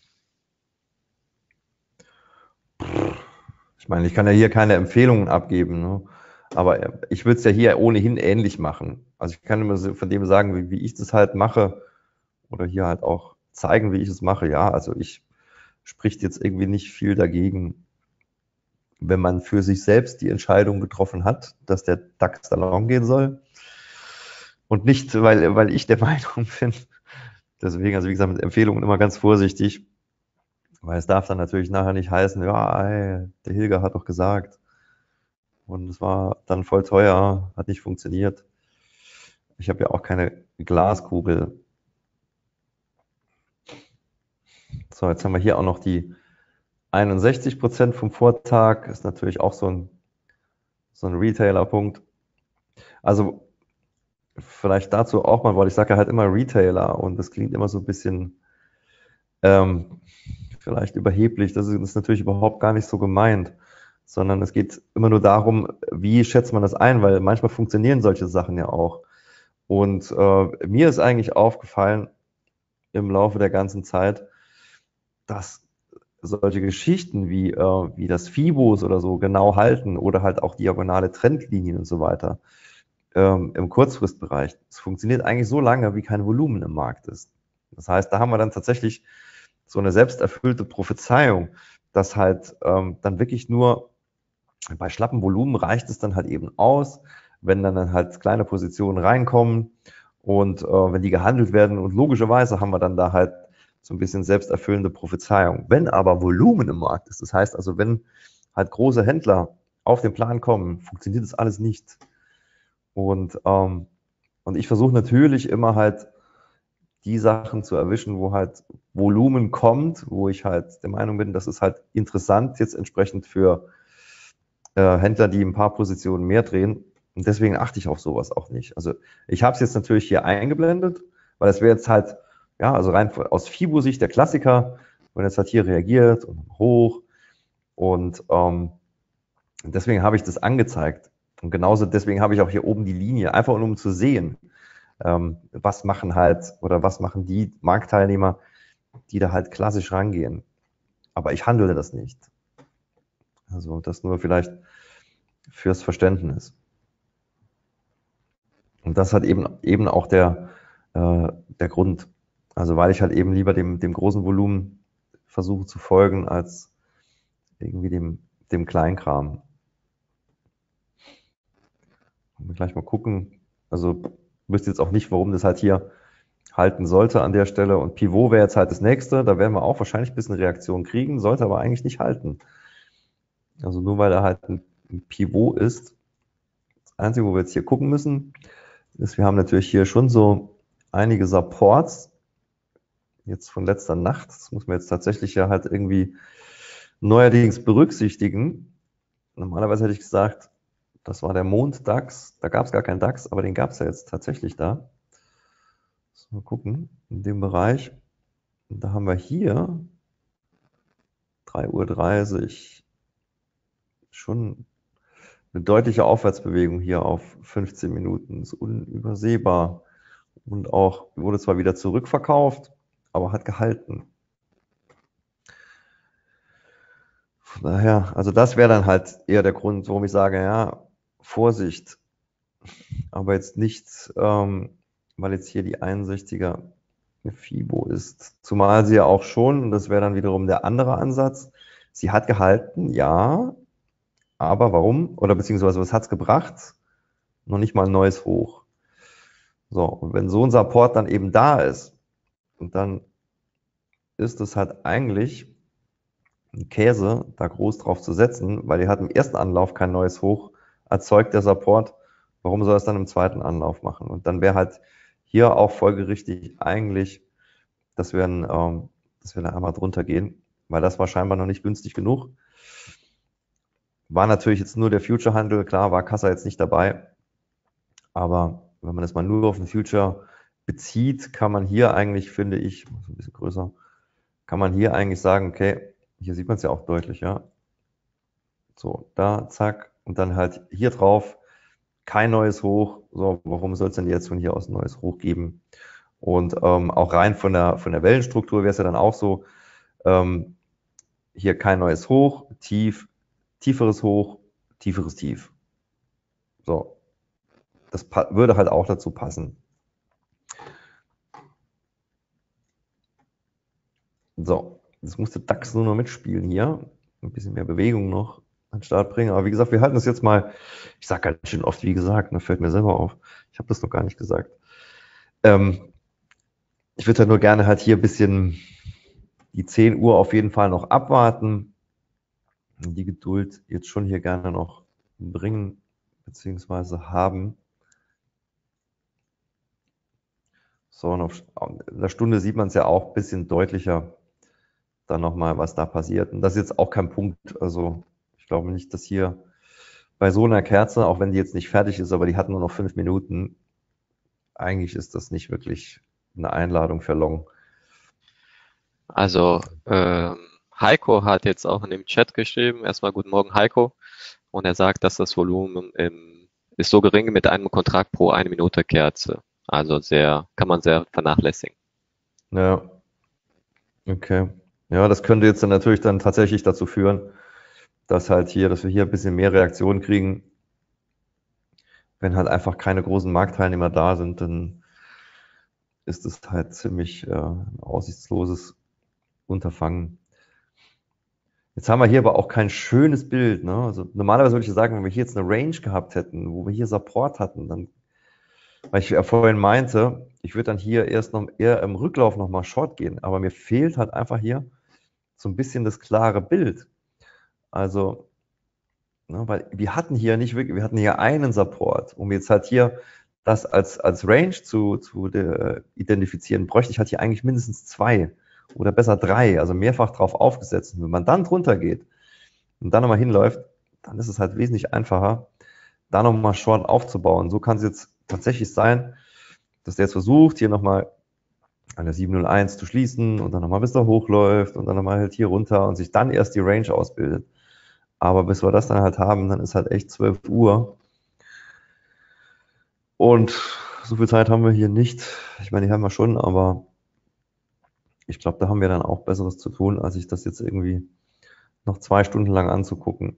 Ich meine, ich kann ja hier keine Empfehlungen abgeben, ne? Aber ich würde es ja hier ohnehin ähnlich machen. Also ich kann immer von dem sagen, wie, wie ich das halt mache oder hier halt auch zeigen, wie ich es mache. Ja, also ich spricht jetzt irgendwie nicht viel dagegen, wenn man für sich selbst die Entscheidung getroffen hat, dass der DAX da long gehen soll und nicht, weil, weil ich der Meinung bin. Deswegen, also wie gesagt, mit Empfehlungen immer ganz vorsichtig, weil es darf dann natürlich nachher nicht heißen, ja, ey, der Hilger hat doch gesagt und es war dann voll teuer, hat nicht funktioniert. Ich habe ja auch keine Glaskugel. So, jetzt haben wir hier auch noch die einundsechzig Prozent vom Vortag, ist natürlich auch so ein, so ein Retailer-Punkt. Also vielleicht dazu auch mal, weil ich sage ja halt immer Retailer und das klingt immer so ein bisschen ähm, vielleicht überheblich. Das ist, das ist natürlich überhaupt gar nicht so gemeint, sondern es geht immer nur darum, wie schätzt man das ein, weil manchmal funktionieren solche Sachen ja auch. Und äh, mir ist eigentlich aufgefallen im Laufe der ganzen Zeit, dass solche Geschichten wie, äh, wie das Fibos oder so genau halten oder halt auch diagonale Trendlinien und so weiter ähm, im Kurzfristbereich. Es funktioniert eigentlich so lange, wie kein Volumen im Markt ist. Das heißt, da haben wir dann tatsächlich so eine selbsterfüllte Prophezeiung, dass halt ähm, dann wirklich nur Bei schlappen Volumen reicht es dann halt eben aus, wenn dann halt kleine Positionen reinkommen und äh, wenn die gehandelt werden. Und logischerweise haben wir dann da halt so ein bisschen selbsterfüllende Prophezeiung. Wenn aber Volumen im Markt ist, das heißt also, wenn halt große Händler auf den Plan kommen, funktioniert das alles nicht. Und, ähm, und ich versuche natürlich immer halt die Sachen zu erwischen, wo halt Volumen kommt, wo ich halt der Meinung bin, das ist halt interessant jetzt entsprechend für äh, Händler, die ein paar Positionen mehr drehen. Und deswegen achte ich auf sowas auch nicht. Also ich habe es jetzt natürlich hier eingeblendet, weil das wäre jetzt halt, ja, also rein aus Fibo-Sicht der Klassiker, wenn jetzt halt hier reagiert und hoch. Und ähm, deswegen habe ich das angezeigt. Und genauso deswegen habe ich auch hier oben die Linie, einfach nur um zu sehen, ähm, was machen halt oder was machen die Marktteilnehmer, die da halt klassisch rangehen. Aber ich handle das nicht. Also das nur vielleicht fürs Verständnis. Und das hat eben eben auch der, äh, der Grund. Also weil ich halt eben lieber dem, dem großen Volumen versuche zu folgen, als irgendwie dem, dem Kleinkram. Wir gleich mal gucken. Also wüsste jetzt auch nicht, warum das halt hier halten sollte an der Stelle. Und Pivot wäre jetzt halt das nächste. Da werden wir auch wahrscheinlich ein bisschen Reaktion kriegen, sollte aber eigentlich nicht halten. Also nur weil da halt ein, ein Pivot ist. Das Einzige, wo wir jetzt hier gucken müssen, ist, wir haben natürlich hier schon so einige Supports. Jetzt von letzter Nacht. Das muss man jetzt tatsächlich ja halt irgendwie neuerdings berücksichtigen. Normalerweise hätte ich gesagt, das war der Mond-DAX. Da gab es gar keinen DAX, aber den gab es ja jetzt tatsächlich da. So, mal gucken, in dem Bereich. Und da haben wir hier drei Uhr dreißig schon eine deutliche Aufwärtsbewegung hier auf fünfzehn Minuten. Das ist unübersehbar. Und auch wurde zwar wieder zurückverkauft, aber hat gehalten. Von daher, also das wäre dann halt eher der Grund, warum ich sage, ja, Vorsicht. Aber jetzt nicht, ähm, weil jetzt hier die einundsechziger Fibo ist. Zumal sie ja auch schon, und das wäre dann wiederum der andere Ansatz, sie hat gehalten, ja, aber warum? Oder beziehungsweise was hat es gebracht? Noch nicht mal ein neues Hoch. So, und wenn so ein Support dann eben da ist, und dann ist es halt eigentlich ein Käse, da groß drauf zu setzen, weil ihr hat im ersten Anlauf kein neues Hoch erzeugt, der Support. Warum soll er es dann im zweiten Anlauf machen? Und dann wäre halt hier auch folgerichtig eigentlich, dass wir, ein, ähm, dass wir da einmal drunter gehen, weil das war scheinbar noch nicht günstig genug. War natürlich jetzt nur der Future-Handel, klar, war Kassa jetzt nicht dabei, aber wenn man das mal nur auf den Future bezieht, kann man hier eigentlich, finde ich, ein bisschen größer, kann man hier eigentlich sagen, okay, hier sieht man es ja auch deutlich, ja. So, da, zack, und dann halt hier drauf, kein neues Hoch. So, warum soll es denn jetzt von hier aus ein neues Hoch geben? Und ähm, auch rein von der, von der Wellenstruktur wäre es ja dann auch so, ähm, hier kein neues Hoch, tief, tieferes Hoch, tieferes Tief. So, das würde halt auch dazu passen. So, jetzt musste DAX nur noch mitspielen hier. Ein bisschen mehr Bewegung noch an den Start bringen. Aber wie gesagt, wir halten das jetzt mal, ich sage ganz schön oft, wie gesagt, da fällt mir selber auf. Ich habe das noch gar nicht gesagt. Ähm, ich würde halt nur gerne halt hier ein bisschen die zehn Uhr auf jeden Fall noch abwarten. Die Geduld jetzt schon hier gerne noch bringen, beziehungsweise haben. So, und auf, in der Stunde sieht man es ja auch ein bisschen deutlicher, dann nochmal, was da passiert. Und das ist jetzt auch kein Punkt. Also ich glaube nicht, dass hier bei so einer Kerze, auch wenn die jetzt nicht fertig ist, aber die hat nur noch fünf Minuten, eigentlich ist das nicht wirklich eine Einladung für Long. Also ähm, Heiko hat jetzt auch in dem Chat geschrieben, erstmal guten Morgen Heiko, und er sagt, dass das Volumen im, ist so gering mit einem Kontrakt pro eine Minute Kerze. Also sehr, kann man sehr vernachlässigen. Ja, okay. Ja, das könnte jetzt dann natürlich dann tatsächlich dazu führen, dass halt hier, dass wir hier ein bisschen mehr Reaktionen kriegen. Wenn halt einfach keine großen Marktteilnehmer da sind, dann ist es halt ziemlich äh, ein aussichtsloses Unterfangen. Jetzt haben wir hier aber auch kein schönes Bild. Ne? Also normalerweise würde ich sagen, wenn wir hier jetzt eine Range gehabt hätten, wo wir hier Support hatten, dann, weil ich ja vorhin meinte, ich würde dann hier erst noch eher im Rücklauf nochmal Short gehen. Aber mir fehlt halt einfach hier so ein bisschen das klare Bild. Also, ne, weil wir hatten hier nicht wirklich, wir hatten hier einen Support, um jetzt halt hier das als, als Range zu, zu de, identifizieren, bräuchte ich halt hier eigentlich mindestens zwei oder besser drei, also mehrfach drauf aufgesetzt. Und wenn man dann drunter geht und dann nochmal hinläuft, dann ist es halt wesentlich einfacher, da nochmal Short aufzubauen. So kann es jetzt tatsächlich sein, dass der jetzt versucht, hier nochmal an der sieben null eins zu schließen und dann nochmal bis da hochläuft und dann nochmal halt hier runter und sich dann erst die Range ausbildet. Aber bis wir das dann halt haben, dann ist halt echt zwölf Uhr. Und so viel Zeit haben wir hier nicht. Ich meine, die haben wir schon, aber ich glaube, da haben wir dann auch Besseres zu tun, als sich das jetzt irgendwie noch zwei Stunden lang anzugucken.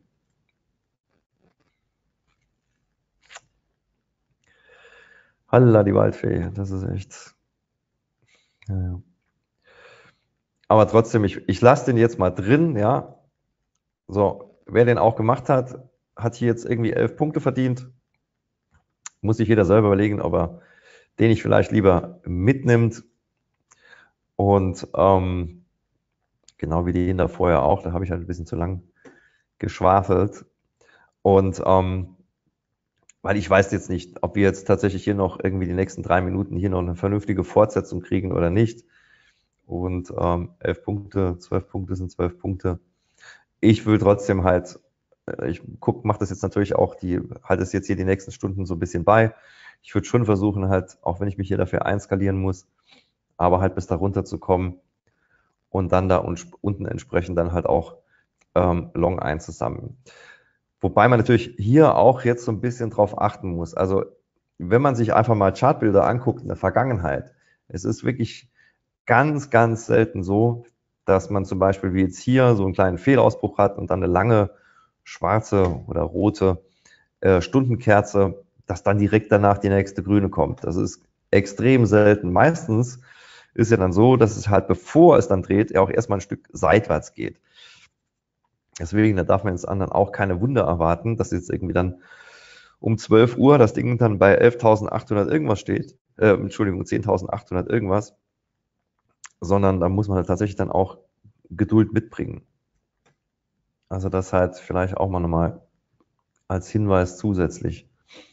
Halla, die Waldfee, das ist echt. Ja, ja. Aber trotzdem, ich, ich lasse den jetzt mal drin, ja. So, wer den auch gemacht hat, hat hier jetzt irgendwie elf Punkte verdient. Muss sich jeder selber überlegen, ob er den ich vielleicht lieber mitnimmt. Und ähm, genau wie den da vorher auch, da habe ich halt ein bisschen zu lang geschwafelt. Und ähm, weil ich weiß jetzt nicht, ob wir jetzt tatsächlich hier noch irgendwie die nächsten drei Minuten hier noch eine vernünftige Fortsetzung kriegen oder nicht. Und ähm, elf Punkte, zwölf Punkte sind zwölf Punkte. Ich will trotzdem halt, ich guck, mache das jetzt natürlich auch, die halte es jetzt hier die nächsten Stunden so ein bisschen bei. Ich würde schon versuchen halt, auch wenn ich mich hier dafür einskalieren muss, aber halt bis da runter zu kommen und dann da unten entsprechend dann halt auch ähm, Long einzusammeln. Wobei man natürlich hier auch jetzt so ein bisschen drauf achten muss. Also wenn man sich einfach mal Chartbilder anguckt in der Vergangenheit, es ist wirklich ganz, ganz selten so, dass man zum Beispiel wie jetzt hier so einen kleinen Fehlausbruch hat und dann eine lange schwarze oder rote äh, Stundenkerze, dass dann direkt danach die nächste grüne kommt. Das ist extrem selten. Meistens ist ja dann so, dass es halt, bevor es dann dreht, auch erstmal ein Stück seitwärts geht. Deswegen, da darf man jetzt anderen auch keine Wunder erwarten, dass jetzt irgendwie dann um zwölf Uhr das Ding dann bei elftausendachthundert irgendwas steht, äh, Entschuldigung, zehntausendachthundert irgendwas, sondern da muss man halt tatsächlich dann auch Geduld mitbringen. Also das halt vielleicht auch mal nochmal als Hinweis zusätzlich.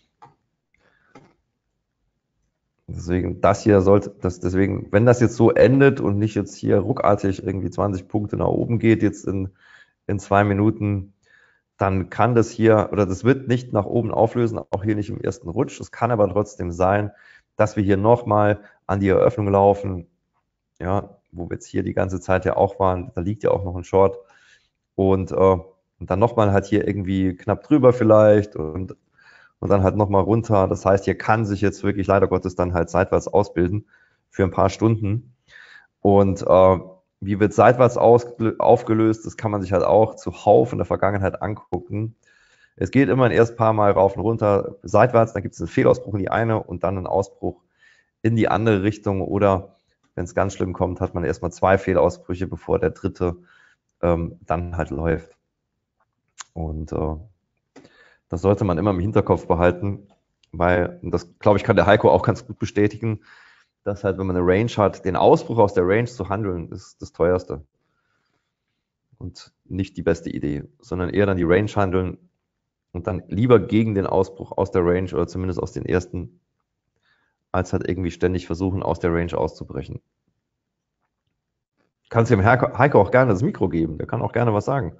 Deswegen, das hier sollte, das, deswegen, wenn das jetzt so endet und nicht jetzt hier ruckartig irgendwie zwanzig Punkte nach oben geht, jetzt in, in zwei Minuten, dann kann das hier, oder das wird nicht nach oben auflösen, auch hier nicht im ersten Rutsch. Es kann aber trotzdem sein, dass wir hier nochmal an die Eröffnung laufen, ja, wo wir jetzt hier die ganze Zeit ja auch waren, da liegt ja auch noch ein Short und, äh, und dann nochmal halt hier irgendwie knapp drüber vielleicht und und dann halt nochmal runter. Das heißt, hier kann sich jetzt wirklich leider Gottes dann halt seitwärts ausbilden für ein paar Stunden. Und äh, wie wird seitwärts aufgelöst, das kann man sich halt auch zuhauf in der Vergangenheit angucken. Es geht immer ein erst paar Mal rauf und runter seitwärts, dann gibt es einen Fehlausbruch in die eine und dann einen Ausbruch in die andere Richtung. Oder wenn es ganz schlimm kommt, hat man erstmal zwei Fehlausbrüche, bevor der dritte ähm, dann halt läuft. Und äh, das sollte man immer im Hinterkopf behalten, weil, und das glaube ich, kann der Heiko auch ganz gut bestätigen, dass halt, wenn man eine Range hat, den Ausbruch aus der Range zu handeln, ist das teuerste. Und nicht die beste Idee, sondern eher dann die Range handeln und dann lieber gegen den Ausbruch aus der Range oder zumindest aus den ersten, als halt irgendwie ständig versuchen, aus der Range auszubrechen. Kannst du dem Heiko auch gerne das Mikro geben, der kann auch gerne was sagen.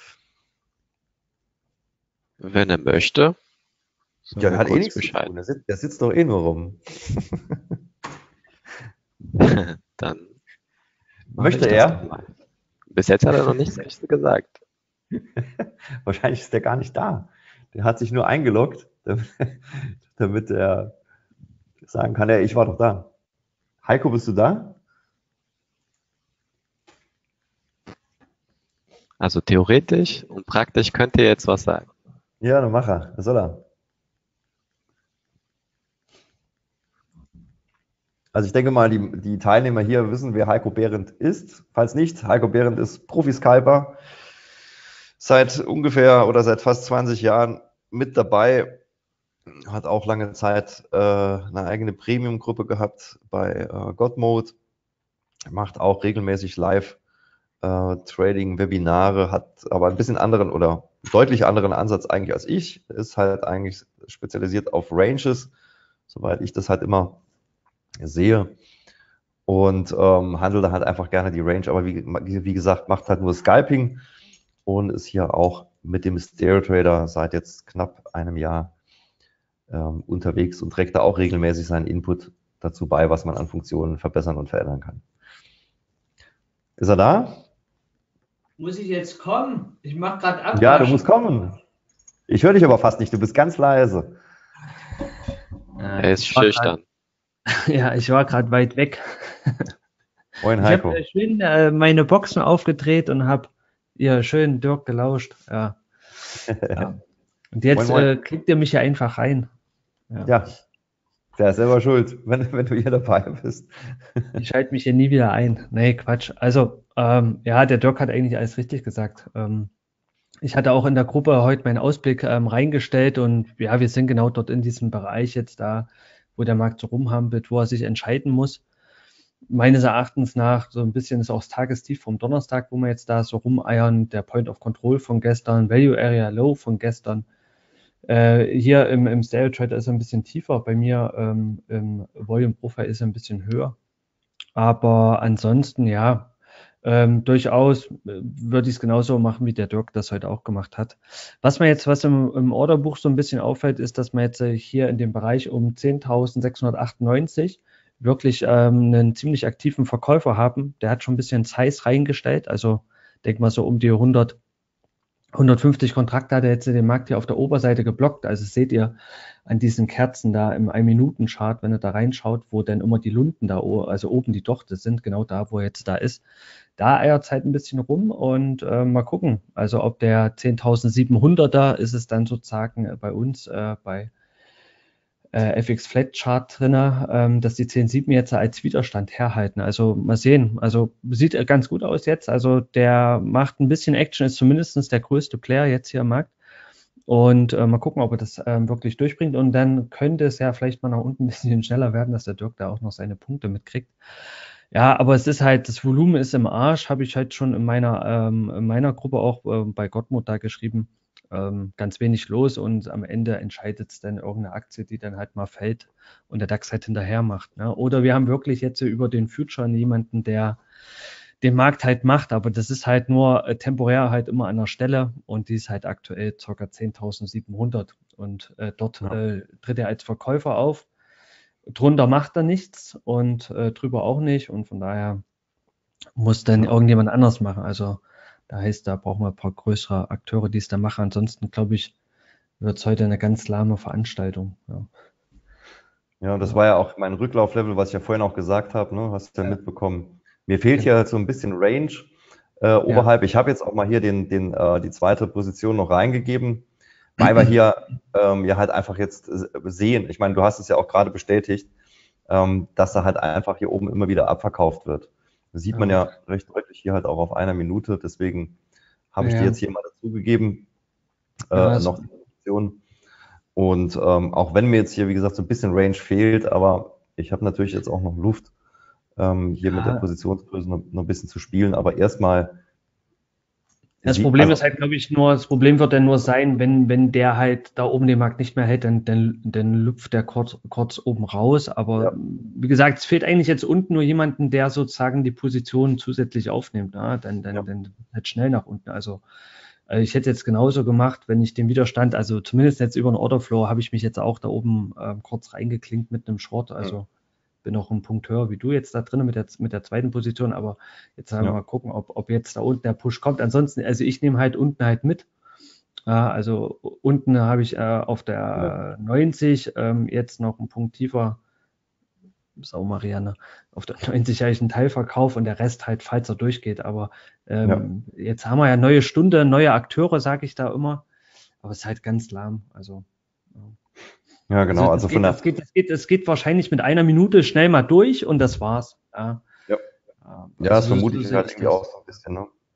Wenn er möchte. Ja, der hat eh nichts Bescheid. zu tun. Der sitzt, der sitzt doch eh nur rum. Dann möchte er? Bis jetzt hat er noch nichts gesagt. Wahrscheinlich ist der gar nicht da. Der hat sich nur eingeloggt, damit, damit er sagen kann, ja, ich war doch da. Heiko, bist du da? Also theoretisch und praktisch könnte er jetzt was sagen. Ja, dann mach er. Was soll er? Also ich denke mal, die, die Teilnehmer hier wissen, wer Heiko Behrendt ist. Falls nicht, Heiko Behrendt ist Profi-Scalper, seit ungefähr oder seit fast zwanzig Jahren mit dabei, hat auch lange Zeit äh, eine eigene Premium-Gruppe gehabt bei äh, Godmode, macht auch regelmäßig live äh, Trading-Webinare, hat aber ein bisschen anderen oder deutlich anderen Ansatz eigentlich als ich, ist halt eigentlich spezialisiert auf Ranges, soweit ich das halt immer sehe, und ähm, handelt da halt einfach gerne die Range, aber wie, wie gesagt, macht halt nur Scalping und ist hier auch mit dem Stereo Trader seit jetzt knapp einem Jahr ähm, unterwegs und trägt da auch regelmäßig seinen Input dazu bei, was man an Funktionen verbessern und verändern kann. Ist er da? Muss ich jetzt kommen? Ich mache gerade Abwasch. Ja, du musst kommen. Ich höre dich aber fast nicht, du bist ganz leise. Er ist schüchtern. Ja, ich war gerade weit weg. Moin, Ich Heiko. habe schön äh, meine Boxen aufgedreht und habe ihr schön Dirk gelauscht. Ja. Ja. Und jetzt Moin, moin. Äh, kriegt ihr mich ja einfach rein. Ja. Ja, der ist selber schuld, wenn, wenn du hier dabei bist. Ich schalte mich hier nie wieder ein. Nee, Quatsch. Also, ähm, ja, der Dirk hat eigentlich alles richtig gesagt. Ähm, ich hatte auch in der Gruppe heute meinen Ausblick ähm, reingestellt und ja, wir sind genau dort in diesem Bereich jetzt da, wo der Markt so rumhampelt, wo er sich entscheiden muss. Meines Erachtens nach so ein bisschen ist auch das Tagestief vom Donnerstag, wo wir jetzt da so rumeiern, der Point of Control von gestern, Value Area Low von gestern. Äh, hier im, im Stereo Trader ist er ein bisschen tiefer, bei mir ähm, im Volume Profile ist er ein bisschen höher. Aber ansonsten, ja, ähm, durchaus äh, würde ich es genauso machen, wie der Dirk das heute auch gemacht hat. Was mir jetzt, was im, im Orderbuch so ein bisschen auffällt, ist, dass man jetzt äh, hier in dem Bereich um zehntausendsechshundertachtundneunzig wirklich ähm, einen ziemlich aktiven Verkäufer haben. Der hat schon ein bisschen Size reingestellt, also denk mal so um die hundert, hundertfünfzig Kontrakte hat er jetzt den Markt hier auf der Oberseite geblockt. Also seht ihr an diesen Kerzen da im ein-Minuten-Chart, wenn ihr da reinschaut, wo dann immer die Lunden da, also oben die Dochte sind, genau da, wo er jetzt da ist. Da eiert es halt ein bisschen rum und äh, mal gucken. Also ob der zehntausendsiebenhunderter ist es dann sozusagen äh, bei uns äh, bei äh, F X Flat Chart drinne, ähm, dass die zehn Komma sieben jetzt als Widerstand herhalten. Also mal sehen. Also sieht ganz gut aus jetzt. Also der macht ein bisschen Action, ist zumindest der größte Player jetzt hier am Markt. Und äh, mal gucken, ob er das ähm, wirklich durchbringt. Und dann könnte es ja vielleicht mal nach unten ein bisschen schneller werden, dass der Dirk da auch noch seine Punkte mitkriegt. Ja, aber es ist halt, das Volumen ist im Arsch, habe ich halt schon in meiner, ähm, in meiner Gruppe auch äh, bei Gottmut da geschrieben. Ähm, ganz wenig los und am Ende entscheidet es dann irgendeine Aktie, die dann halt mal fällt und der DAX halt hinterher macht. Ne? Oder wir haben wirklich jetzt über den Future jemanden, der den Markt halt macht, aber das ist halt nur äh, temporär halt immer an der Stelle und die ist halt aktuell ca. zehntausendsiebenhundert und äh, dort Ja. äh, tritt er als Verkäufer auf. Drunter macht er nichts und äh, drüber auch nicht und von daher muss dann Ja. irgendjemand anders machen. Also da heißt, da brauchen wir ein paar größere Akteure, die es da machen. Ansonsten, glaube ich, wird es heute eine ganz lahme Veranstaltung. Ja, Ja, das war ja auch mein Rücklauflevel, was ich ja vorhin auch gesagt habe, ne? Hast du ja Ja. mitbekommen. Mir fehlt Genau. hier so ein bisschen Range äh, oberhalb. Ich habe jetzt auch mal hier den, den, äh, die zweite Position noch reingegeben, weil wir hier ähm, ja halt einfach jetzt äh, sehen, ich meine, du hast es ja auch gerade bestätigt, ähm, dass da halt einfach hier oben immer wieder abverkauft wird. Das sieht man Ja. ja recht deutlich hier halt auch auf einer Minute, deswegen habe ich Ja. dir jetzt hier mal dazugegeben, äh, Ja, es- noch die Position. Und ähm, auch wenn mir jetzt hier, wie gesagt, so ein bisschen Range fehlt, aber ich habe natürlich jetzt auch noch Luft, ähm, hier Ja. mit der Positionsgröße noch, noch ein bisschen zu spielen, aber erstmal. Das sie- Problem also, ist halt, glaube ich, nur, das Problem wird dann nur sein, wenn, wenn der halt da oben den Markt nicht mehr hält, dann, dann, dann lüpft der kurz, kurz oben raus. Aber Ja. wie gesagt, es fehlt eigentlich jetzt unten nur jemanden, der sozusagen die Position zusätzlich aufnimmt. Ne? Dann, dann, Ja. dann halt schnell nach unten. Also äh, ich hätte jetzt genauso gemacht, wenn ich den Widerstand, also zumindest jetzt über den Orderflow, habe ich mich jetzt auch da oben ähm, kurz reingeklinkt mit einem Short. Also bin auch einen Punkt höher wie du jetzt da drin mit der, mit der zweiten Position, aber jetzt haben wir Ja. mal gucken, ob, ob jetzt da unten der Push kommt. Ansonsten, also ich nehme halt unten halt mit. Äh, also unten habe ich äh, auf der Ja. neunzig ähm, jetzt noch einen Punkt tiefer. Sau Marianne. Auf der neunzig habe ich einen Teilverkauf und der Rest halt, falls er durchgeht. Aber ähm, jetzt haben wir ja neue Stunde, neue Akteure, sage ich da immer. Aber es ist halt ganz lahm. Also ja. Ja, genau. Also Also es von geht, der, es geht, es geht, es geht wahrscheinlich mit einer Minute schnell mal durch und das war's. Ja, Ja. Ja, ja, also das so- vermute so ich sehe halt ich irgendwie das. auch so ein bisschen. Ne?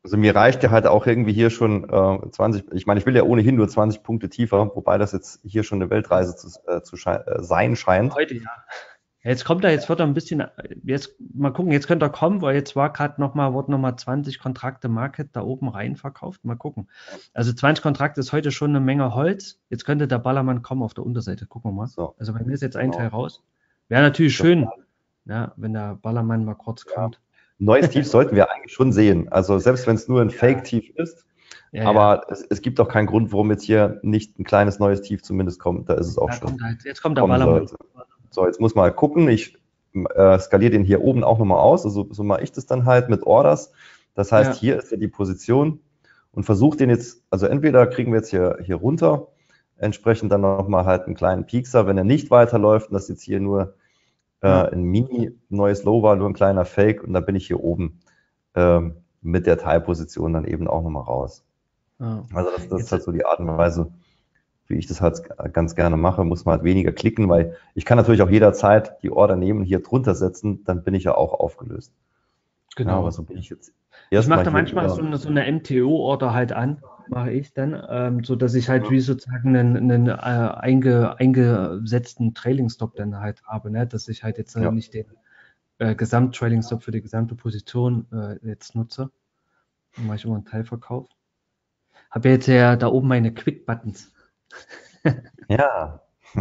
Also mir reicht ja halt auch irgendwie hier schon äh, zwanzig, ich meine, ich will ja ohnehin nur zwanzig Punkte tiefer, wobei das jetzt hier schon eine Weltreise zu, äh, zu schei äh, sein scheint. Heute ja. Ja, jetzt kommt er, jetzt wird er ein bisschen, jetzt mal gucken, jetzt könnte er kommen, weil jetzt war gerade nochmal, wurden nochmal zwanzig Kontrakte Market da oben rein verkauft. Mal gucken. Also zwanzig Kontrakte ist heute schon eine Menge Holz. Jetzt könnte der Ballermann kommen auf der Unterseite. Gucken wir mal. So. Also bei mir ist jetzt ein Genau. Teil raus. Wäre natürlich schön, ja, wenn der Ballermann mal kurz Ja. kommt. Neues Tief sollten wir eigentlich schon sehen. Also selbst wenn es nur ein Fake-Tief ist, Ja, aber ja. Es, es gibt doch keinen Grund, warum jetzt hier nicht ein kleines neues Tief zumindest kommt. Da ist es auch Da schon. kommt halt, jetzt kommt der kommen Ballermann. sollte. So, jetzt muss mal gucken. Ich äh, skaliere den hier oben auch nochmal aus. Also so mache ich das dann halt mit Orders. Das heißt, Ja. hier ist ja die Position und versuche den jetzt, also entweder kriegen wir jetzt hier, hier runter, entsprechend dann nochmal halt einen kleinen Piekser, wenn er nicht weiterläuft und das jetzt hier nur äh, Ja. ein Mini neues Low war, nur ein kleiner Fake und dann bin ich hier oben ähm, mit der Teilposition dann eben auch nochmal raus. Ja. Also das, das Jetzt- ist halt so die Art und Weise, wie ich das halt ganz gerne mache, muss man halt weniger klicken, weil ich kann natürlich auch jederzeit die Order nehmen, hier drunter setzen, dann bin ich ja auch aufgelöst. Ja, Genau. aber so bin ich jetzt Ich erstmal mache da hier manchmal über- so eine, so eine M T O-Order halt an, mache ich dann, ähm, so dass ich halt wie sozusagen einen, einen äh, einge, eingesetzten Trailing-Stop dann halt habe, ne? Dass ich halt jetzt äh, Ja. nicht den äh, Gesamt-Trailing-Stop für die gesamte Position äh, jetzt nutze. Dann mache ich immer einen Teilverkauf. Habe jetzt ja da oben meine Quick-Buttons. Ja.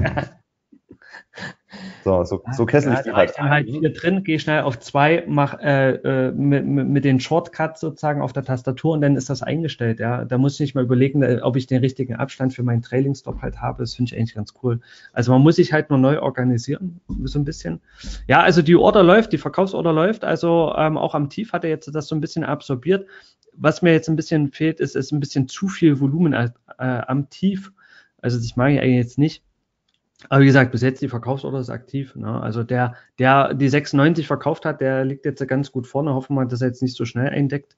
So, so, so kessel ich Ja, die da halt ist dann halt ein. hier drin, gehe schnell auf zwei, mach äh, äh, mit, mit, mit den Shortcuts sozusagen auf der Tastatur und dann ist das eingestellt. Ja, da muss ich nicht mal überlegen, äh, ob ich den richtigen Abstand für meinen Trailing-Stop halt habe. Das finde ich eigentlich ganz cool. Also man muss sich halt nur neu organisieren, so ein bisschen. Ja, also die Order läuft, die Verkaufsorder läuft. Also ähm, auch am Tief hat er jetzt das so ein bisschen absorbiert. Was mir jetzt ein bisschen fehlt, ist, ist ein bisschen zu viel Volumen äh, am Tief. Also das mag ich eigentlich jetzt nicht. Aber wie gesagt, bis jetzt die Verkaufsorder ist aktiv. Ne? Also der, der die sechsundneunzig verkauft hat, der liegt jetzt ganz gut vorne. Hoffen wir, dass er jetzt nicht so schnell eindeckt.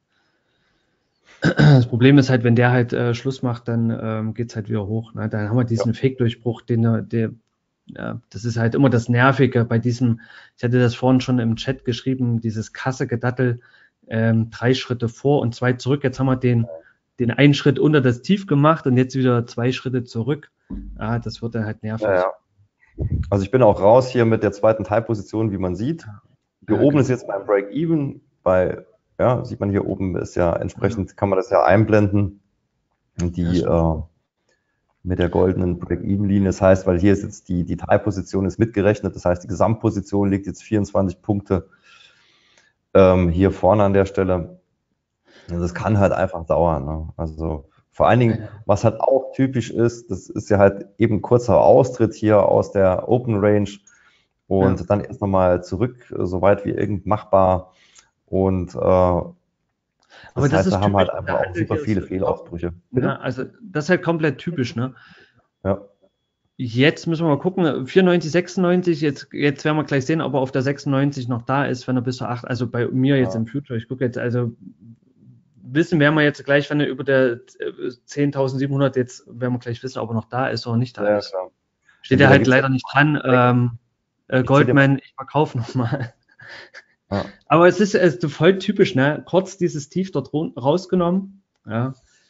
Das Problem ist halt, wenn der halt äh, Schluss macht, dann ähm, geht es halt wieder hoch. Ne? Dann haben wir diesen Ja. Fake-Durchbruch, den er- der, ja, das ist halt immer das Nervige bei diesem, ich hatte das vorhin schon im Chat geschrieben, dieses Kasse-Gedattel, ähm, drei Schritte vor und zwei zurück. Jetzt haben wir den, den einen Schritt unter das Tief gemacht und jetzt wieder zwei Schritte zurück. Ja, das wird dann halt nervig. Ja, ja. Also ich bin auch raus hier mit der zweiten Teilposition, wie man sieht. Hier Ja, oben genau. ist jetzt mein Break-Even, bei, ja, sieht man hier oben ist ja entsprechend, kann man das ja einblenden. Und die Ja, äh, mit der goldenen Break-Even-Linie. Das heißt, weil hier ist jetzt die, die Teilposition ist mitgerechnet, das heißt, die Gesamtposition liegt jetzt vierundzwanzig Punkte ähm, hier vorne an der Stelle. Also das kann halt einfach dauern. Ne? Also vor allen Dingen, was halt auch typisch ist, das ist ja halt eben kurzer Austritt hier aus der Open Range und Ja. dann erst nochmal zurück, so weit wie irgend machbar. Und äh, das, Aber das heißt, ist da haben halt typisch, einfach da auch handelt super ihr viele es- Fehlausbrüche. Bitte? Ja, also das ist halt komplett typisch, ne? Ja. Jetzt müssen wir mal gucken, vierundneunzig, sechsundneunzig, jetzt, jetzt werden wir gleich sehen, ob er auf der sechsundneunzig noch da ist, wenn er bis zur acht, also bei mir jetzt Ja. im Future, ich gucke jetzt, also wissen werden wir jetzt gleich, wenn er über der äh, zehntausendsiebenhundert jetzt, werden wir gleich wissen, ob er noch da ist oder nicht da Ja, ist. klar. Steht Also ja da halt gibt's leider ja- nicht dran, ähm, äh, Goldman, ich verkaufe nochmal. Ja. Aber es ist, es ist voll typisch, ne? Kurz dieses Tief dort run- rausgenommen, ja.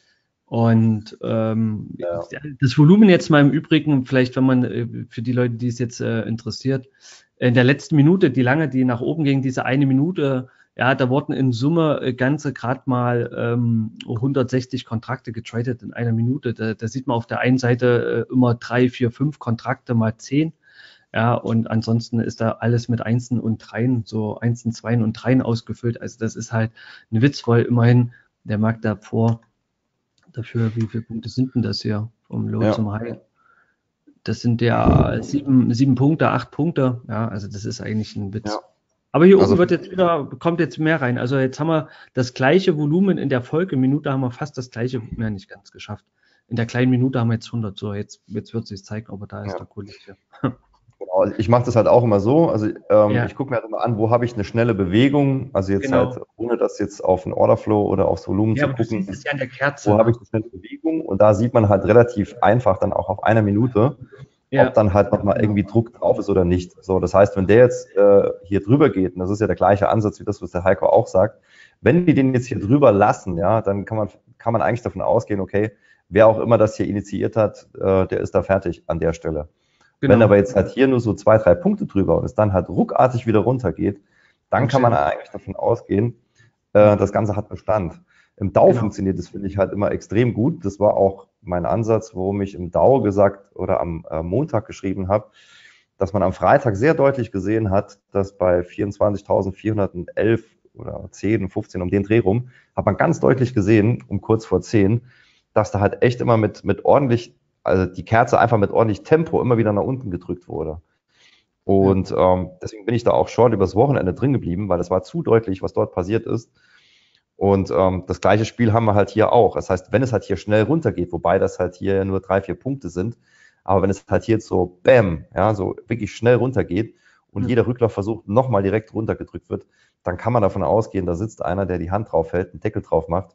Und ähm, Ja. das Volumen jetzt mal im Übrigen, vielleicht wenn man äh, für die Leute, die es jetzt äh, interessiert, in der letzten Minute, die lange, die nach oben ging, diese eine Minute, ja, da wurden in Summe äh, ganze gerade mal ähm, hundertsechzig Kontrakte getradet in einer Minute. Da, da sieht man auf der einen Seite äh, immer drei, vier, fünf Kontrakte mal zehn. Ja, und ansonsten ist da alles mit Einsen und Dreien, so Einsen, Zweien und Dreien ausgefüllt. Also das ist halt ein Witz, weil immerhin der Markt davor dafür, wie viele Punkte sind denn das hier vom Low Ja. zum High? Das sind ja sieben, sieben Punkte, acht Punkte. Ja, also das ist eigentlich ein Witz. Ja. Aber hier Also- oben wird jetzt wieder, kommt jetzt mehr rein. Also jetzt haben wir das gleiche Volumen in der Folgeminute, haben wir fast das gleiche, mehr nicht ganz geschafft. In der kleinen Minute haben wir jetzt hundert. So, jetzt, jetzt wird es sich zeigen, ob er da ist, Ja. der Kollege. Genau, also ich mache das halt auch immer so. Also ähm, Ja. ich gucke mir halt immer an, wo habe ich eine schnelle Bewegung. Also jetzt Genau. halt, ohne das jetzt auf den Orderflow oder aufs Volumen Ja, zu aber du gucken, siehst es ja an der Kerze. wo habe ich eine schnelle Bewegung. Und da sieht man halt relativ einfach dann auch auf einer Minute, Ja. ob dann halt nochmal irgendwie Druck drauf ist oder nicht. So, das heißt, wenn der jetzt äh, hier drüber geht, und das ist ja der gleiche Ansatz wie das, was der Heiko auch sagt, wenn die den jetzt hier drüber lassen, ja, dann kann man, kann man eigentlich davon ausgehen, okay, wer auch immer das hier initiiert hat, äh, der ist da fertig an der Stelle. Genau. Wenn aber jetzt halt hier nur so zwei, drei Punkte drüber und es dann halt ruckartig wieder runtergeht, dann okay. kann man eigentlich davon ausgehen, äh, das Ganze hat Bestand. Im D A O genau. funktioniert das, finde ich, halt immer extrem gut. Das war auch mein Ansatz, worum ich im D A O gesagt oder am äh, Montag geschrieben habe, dass man am Freitag sehr deutlich gesehen hat, dass bei vierundzwanzigtausendvierhundertelf oder zehn, fünfzehn um den Dreh rum, hat man ganz deutlich gesehen, um kurz vor zehn, dass da halt echt immer mit, mit ordentlich, also die Kerze einfach mit ordentlich Tempo immer wieder nach unten gedrückt wurde. Und ja. ähm, deswegen bin ich da auch schon übers Wochenende drin geblieben, weil es war zu deutlich, was dort passiert ist. Und ähm, das gleiche Spiel haben wir halt hier auch. Das heißt, wenn es halt hier schnell runtergeht, wobei das halt hier nur drei, vier Punkte sind, aber wenn es halt hier jetzt so bam, ja, so wirklich schnell runtergeht und mhm. jeder Rücklaufversuch nochmal direkt runtergedrückt wird, dann kann man davon ausgehen, da sitzt einer, der die Hand drauf hält, einen Deckel drauf macht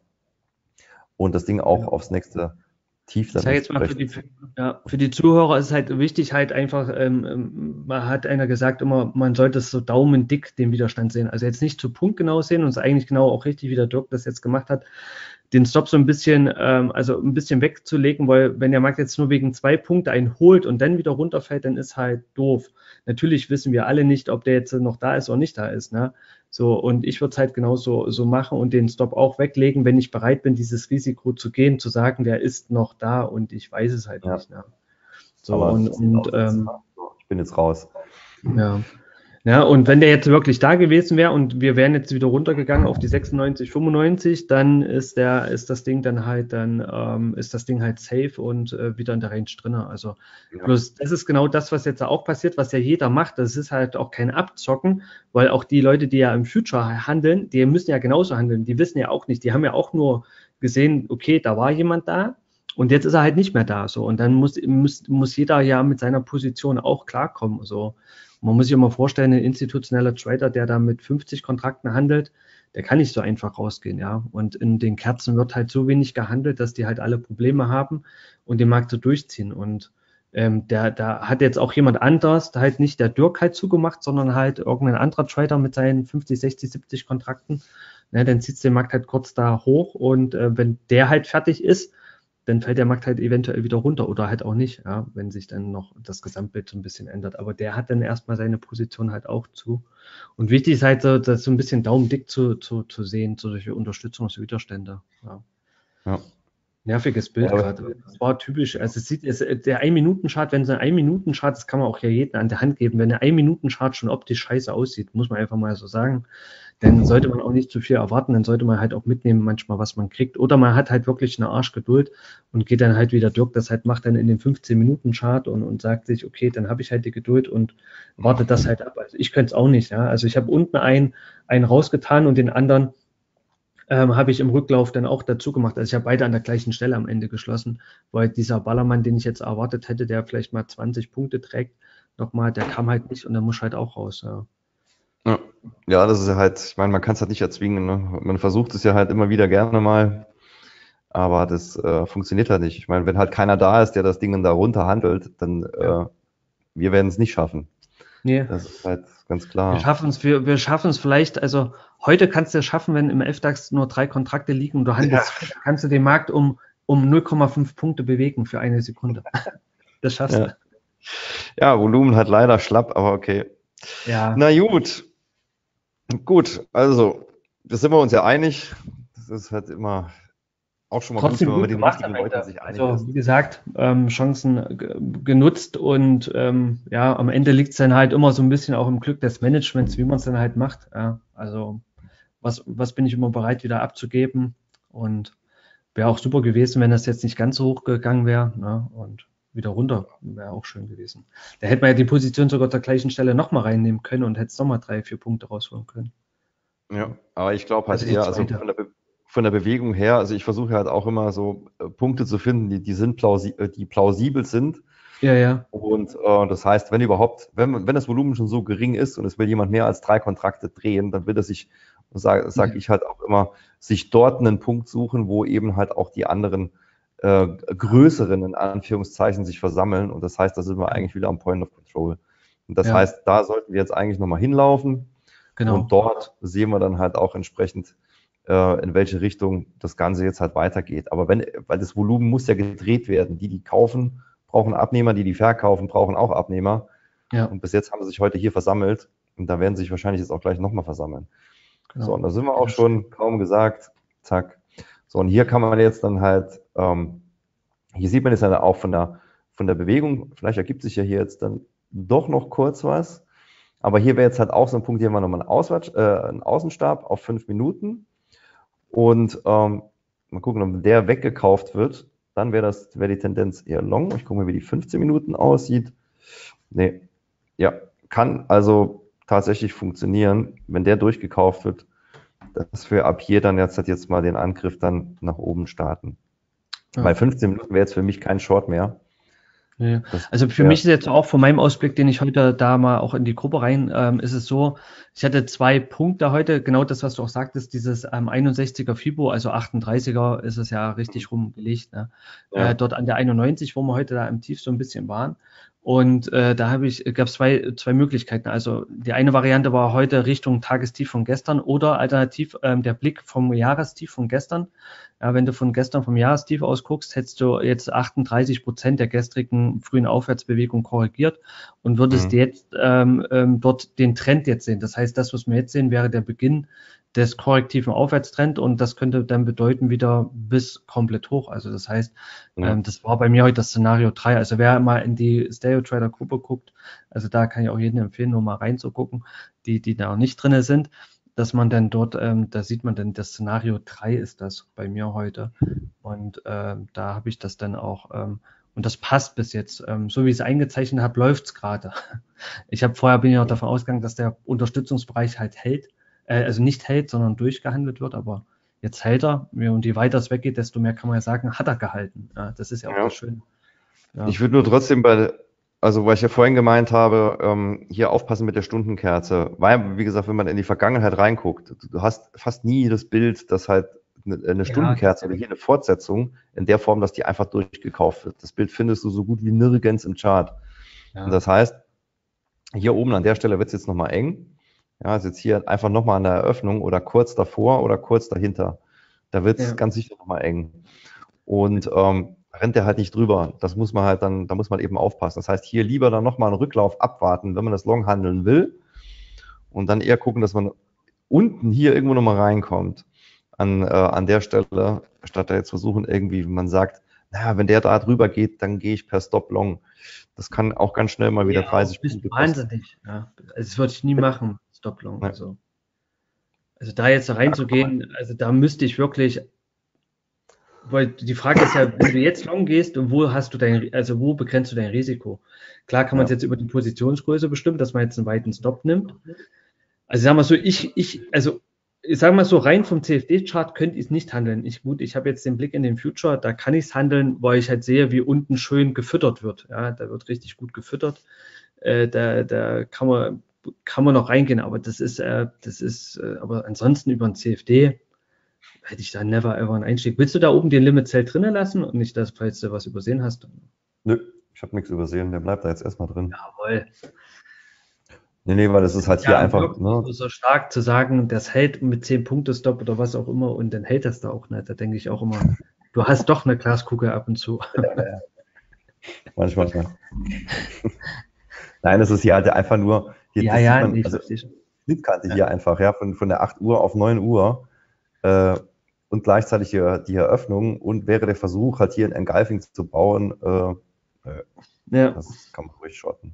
und das Ding auch ja. aufs nächste Tief dann. Ich sage jetzt mal, für die, ja, für die Zuhörer ist es halt wichtig, halt einfach, ähm, man hat einer gesagt immer, man sollte es so daumendick den Widerstand sehen. Also jetzt nicht zu punktgenau sehen und es eigentlich genau auch richtig, wie der Dirk das jetzt gemacht hat, den Stop so ein bisschen, ähm, also ein bisschen wegzulegen, weil wenn der Markt jetzt nur wegen zwei Punkte einen holt und dann wieder runterfällt, dann ist halt doof. Natürlich wissen wir alle nicht, ob der jetzt noch da ist oder nicht da ist, ne? So, und ich würde es halt genauso so machen und den Stop auch weglegen, wenn ich bereit bin, dieses Risiko zu gehen, zu sagen, der ist noch da und ich weiß es halt ja. nicht. Ne? So, aber und, und ähm, ich bin jetzt raus. Ja. Ja, und wenn der jetzt wirklich da gewesen wäre und wir wären jetzt wieder runtergegangen auf die sechsundneunzig, fünfundneunzig, dann ist der, ist das Ding dann halt, dann ähm, ist das Ding halt safe und äh, wieder in der Range drin. Also ja. bloß das ist genau das, was jetzt auch passiert, was ja jeder macht. Das ist halt auch kein Abzocken, weil auch die Leute, die ja im Future handeln, die müssen ja genauso handeln. Die wissen ja auch nicht, die haben ja auch nur gesehen, okay, da war jemand da. Und jetzt ist er halt nicht mehr da, so. Und dann muss, muss, muss jeder ja mit seiner Position auch klarkommen, so. Man muss sich immer vorstellen, ein institutioneller Trader, der da mit fünfzig Kontrakten handelt, der kann nicht so einfach rausgehen, ja. Und in den Kerzen wird halt so wenig gehandelt, dass die halt alle Probleme haben und den Markt so durchziehen. Und ähm, der, da hat jetzt auch jemand anders, halt nicht der Dirk halt zugemacht, sondern halt irgendein anderer Trader mit seinen fünfzig, sechzig, siebzig Kontrakten. Ne, dann zieht den Markt halt kurz da hoch und äh, wenn der halt fertig ist, dann fällt der Markt halt eventuell wieder runter oder halt auch nicht, ja, wenn sich dann noch das Gesamtbild so ein bisschen ändert. Aber der hat dann erstmal seine Position halt auch zu. Und wichtig ist halt so, das so ein bisschen daumendick zu, zu, zu sehen, so solche Unterstützungswiderstände. Ja. Ja. Nerviges Bild ja, gerade. Das war typisch. Also es sieht, es, der ein-Minuten-Chart, wenn so ein ein-Minuten-Chart, das kann man auch ja jedem an der Hand geben, wenn der ein-Minuten-Chart schon optisch scheiße aussieht, muss man einfach mal so sagen, dann sollte man auch nicht zu viel erwarten, dann sollte man halt auch mitnehmen manchmal, was man kriegt. Oder man hat halt wirklich eine Arschgeduld und geht dann halt, wie der Dirk das halt macht, dann in den fünfzehn-Minuten-Chart und, und sagt sich, okay, dann habe ich halt die Geduld und warte das halt ab. Also ich könnte es auch nicht, ja. Also ich habe unten einen, einen rausgetan und den anderen ähm, habe ich im Rücklauf dann auch dazu gemacht. Also ich habe beide an der gleichen Stelle am Ende geschlossen, weil dieser Ballermann, den ich jetzt erwartet hätte, der vielleicht mal zwanzig Punkte trägt, nochmal, der kam halt nicht und der muss halt auch raus, ja. Ja. ja, das ist ja halt, ich meine, man kann es halt nicht erzwingen, ne? Man versucht es ja halt immer wieder gerne mal, aber das äh, funktioniert halt nicht. Ich meine, wenn halt keiner da ist, der das Ding dann da runter handelt, dann ja. äh, wir werden es nicht schaffen. Nee. Das ist halt ganz klar. Wir schaffen es, wir, wir schaffen es vielleicht, also heute kannst du es schaffen, wenn im F DAX nur drei Kontrakte liegen und du handelst, ja. kannst du den Markt um, um null Komma fünf Punkte bewegen für eine Sekunde. Das schaffst ja. du. Ja, Volumen hat leider schlapp, aber okay. Ja. Na gut. Gut, also, da sind wir uns ja einig. Das ist halt immer auch schon mal Trotzdem gut, wenn man gut mit den richtigen Leuten sich einig also, ist. wie gesagt, ähm, Chancen g- genutzt und ähm, ja, am Ende liegt es dann halt immer so ein bisschen auch im Glück des Managements, wie man es dann halt macht. Ja. Also, was, was bin ich immer bereit wieder abzugeben und wäre auch super gewesen, wenn das jetzt nicht ganz so hoch gegangen wäre, ne? Und wieder runter wäre auch schön gewesen. Da hätte man ja die Position sogar zur gleichen Stelle nochmal reinnehmen können und hätte es nochmal drei, vier Punkte rausholen können. Ja, aber ich glaube halt Also die eher, also zweite. von der, Be- von der Bewegung her, also ich versuche halt auch immer so äh, Punkte zu finden, die, die sind plausi äh, die plausibel sind. Ja, ja. Und äh, das heißt, wenn überhaupt, wenn, wenn das Volumen schon so gering ist und es will jemand mehr als drei Kontrakte drehen, dann will er sich, sage sag Ja. ich halt auch immer, sich dort einen Punkt suchen, wo eben halt auch die anderen äh, größeren, in Anführungszeichen, sich versammeln. Und das heißt, da sind wir eigentlich wieder am Point of Control. Und das Ja. heißt, da sollten wir jetzt eigentlich nochmal hinlaufen. Genau. Und dort sehen wir dann halt auch entsprechend, äh, in welche Richtung das Ganze jetzt halt weitergeht. Aber wenn, weil das Volumen muss ja gedreht werden. Die, die kaufen, brauchen Abnehmer, die, die verkaufen, brauchen auch Abnehmer. Ja. Und bis jetzt haben sie sich heute hier versammelt. Und da werden sie sich wahrscheinlich jetzt auch gleich nochmal versammeln. Genau. So, und da sind wir auch schon, kaum gesagt, zack. So, und hier kann man jetzt dann halt, ähm, hier sieht man jetzt dann auch von der, von der Bewegung, vielleicht ergibt sich ja hier jetzt dann doch noch kurz was, aber hier wäre jetzt halt auch so ein Punkt, hier haben wir nochmal einen, Auswärts, äh, einen Außenstab auf fünf Minuten und ähm, mal gucken, ob der weggekauft wird, dann wäre das, wäre die Tendenz eher long. Ich gucke mal, wie die fünfzehn Minuten aussieht. Nee, ja, kann also tatsächlich funktionieren, wenn der durchgekauft wird, dass wir ab hier dann jetzt, jetzt mal den Angriff dann nach oben starten. Ja. Bei fünfzehn Minuten wäre jetzt für mich kein Short mehr. Ja. Also für ja. mich ist jetzt auch von meinem Ausblick, den ich heute da mal auch in die Gruppe rein, ähm, ist es so, ich hatte zwei Punkte heute, genau das, was du auch sagtest, dieses ähm, einundsechziger Fibo, also achtunddreißiger ist es ja richtig rumgelegt, ne? Ja. Äh, dort an der einundneunzig, wo wir heute da im Tief so ein bisschen waren. Und äh, da habe ich, gab es zwei, zwei Möglichkeiten. Also die eine Variante war heute Richtung Tagestief von gestern oder alternativ ähm, der Blick vom Jahrestief von gestern. Ja, wenn du von gestern vom Jahrestief aus guckst, hättest du jetzt achtunddreißig Prozent der gestrigen frühen Aufwärtsbewegung korrigiert und würdest mhm. jetzt ähm, ähm, dort den Trend jetzt sehen. Das heißt, das, was wir jetzt sehen, wäre der Beginn des korrektiven Aufwärtstrend und das könnte dann bedeuten wieder bis komplett hoch. Also das heißt, ja. ähm, das war bei mir heute das Szenario drei. Also wer mal in die Stereo Trader Gruppe guckt, also da kann ich auch jedem empfehlen, nur mal reinzugucken, die, die da noch nicht drin sind, dass man dann dort, ähm, da sieht man dann, das Szenario drei ist das bei mir heute und ähm, da habe ich das dann auch ähm, und das passt bis jetzt. Ähm, so wie ich es eingezeichnet habe, läuft es gerade. Ich habe vorher bin ich auch davon ausgegangen, dass der Unterstützungsbereich halt hält, äh, also nicht hält, sondern durchgehandelt wird, aber jetzt hält er. Und je weiter es weggeht, desto mehr kann man ja sagen, hat er gehalten. Ja, das ist ja auch ja. das Schöne. Ja. Ich würde nur trotzdem bei, also weil ich ja vorhin gemeint habe, ähm, hier aufpassen mit der Stundenkerze. Weil, wie gesagt, wenn man in die Vergangenheit reinguckt, du hast fast nie das Bild, dass halt eine, eine Stundenkerze oder hier eine Fortsetzung in der Form, dass die einfach durchgekauft wird. Das Bild findest du so gut wie nirgends im Chart. Ja. Und das heißt, hier oben an der Stelle wird es jetzt nochmal eng. Ja, ist jetzt hier einfach nochmal an der Eröffnung oder kurz davor oder kurz dahinter. Da wird es ja. ganz sicher nochmal eng. Und ähm, rennt der halt nicht drüber. Das muss man halt dann, da muss man eben aufpassen. Das heißt, hier lieber dann nochmal einen Rücklauf abwarten, wenn man das Long handeln will. Und dann eher gucken, dass man unten hier irgendwo nochmal reinkommt. An, äh, an der Stelle, statt da jetzt versuchen irgendwie, wenn man sagt, naja, wenn der da drüber geht, dann gehe ich per Stop Long. Das kann auch ganz schnell mal wieder ja, dreißig Punkte kosten. Wahnsinnig, ja. Also das würde ich nie machen, Stop Long. Ja. Also, also da jetzt reinzugehen, also da müsste ich wirklich, weil die Frage ist ja, wenn du jetzt Long gehst und wo hast du dein, also wo begrenzt du dein Risiko? Klar kann man es ja. jetzt über die Positionsgröße bestimmen, dass man jetzt einen weiten Stop nimmt. Also sagen wir so, ich, ich, also ich sage mal so, rein vom C F D-Chart könnte ich es nicht handeln. Ich, gut, ich habe jetzt den Blick in den Future, da kann ich es handeln, weil ich halt sehe, wie unten schön gefüttert wird. Ja, da wird richtig gut gefüttert. Äh, da da kann man, kann man noch reingehen, aber das ist, äh, das ist, äh, aber ansonsten über ein C F D hätte ich da never ever einen Einstieg. Willst du da oben den Limit Sell drinnen lassen und nicht, dass, falls du was übersehen hast? Nö, ich habe nichts übersehen, der bleibt da jetzt erstmal drin. Jawohl. Nee, nee, weil das ist halt ja, hier einfach. Ne? So stark zu sagen, das hält mit zehn Punkte Stop oder was auch immer und dann hält das da auch nicht. Da denke ich auch immer, du hast doch eine Glaskugel ab und zu. Manchmal. Ja. Nein, das ist hier halt einfach nur. Hier, ja, ja, man, also, Schnittkante ja. hier einfach, ja, von, von der acht Uhr auf neun Uhr äh, und gleichzeitig hier, die Eröffnung und wäre der Versuch, halt hier ein Engulfing zu bauen, äh, äh, ja. das kann man ruhig shorten.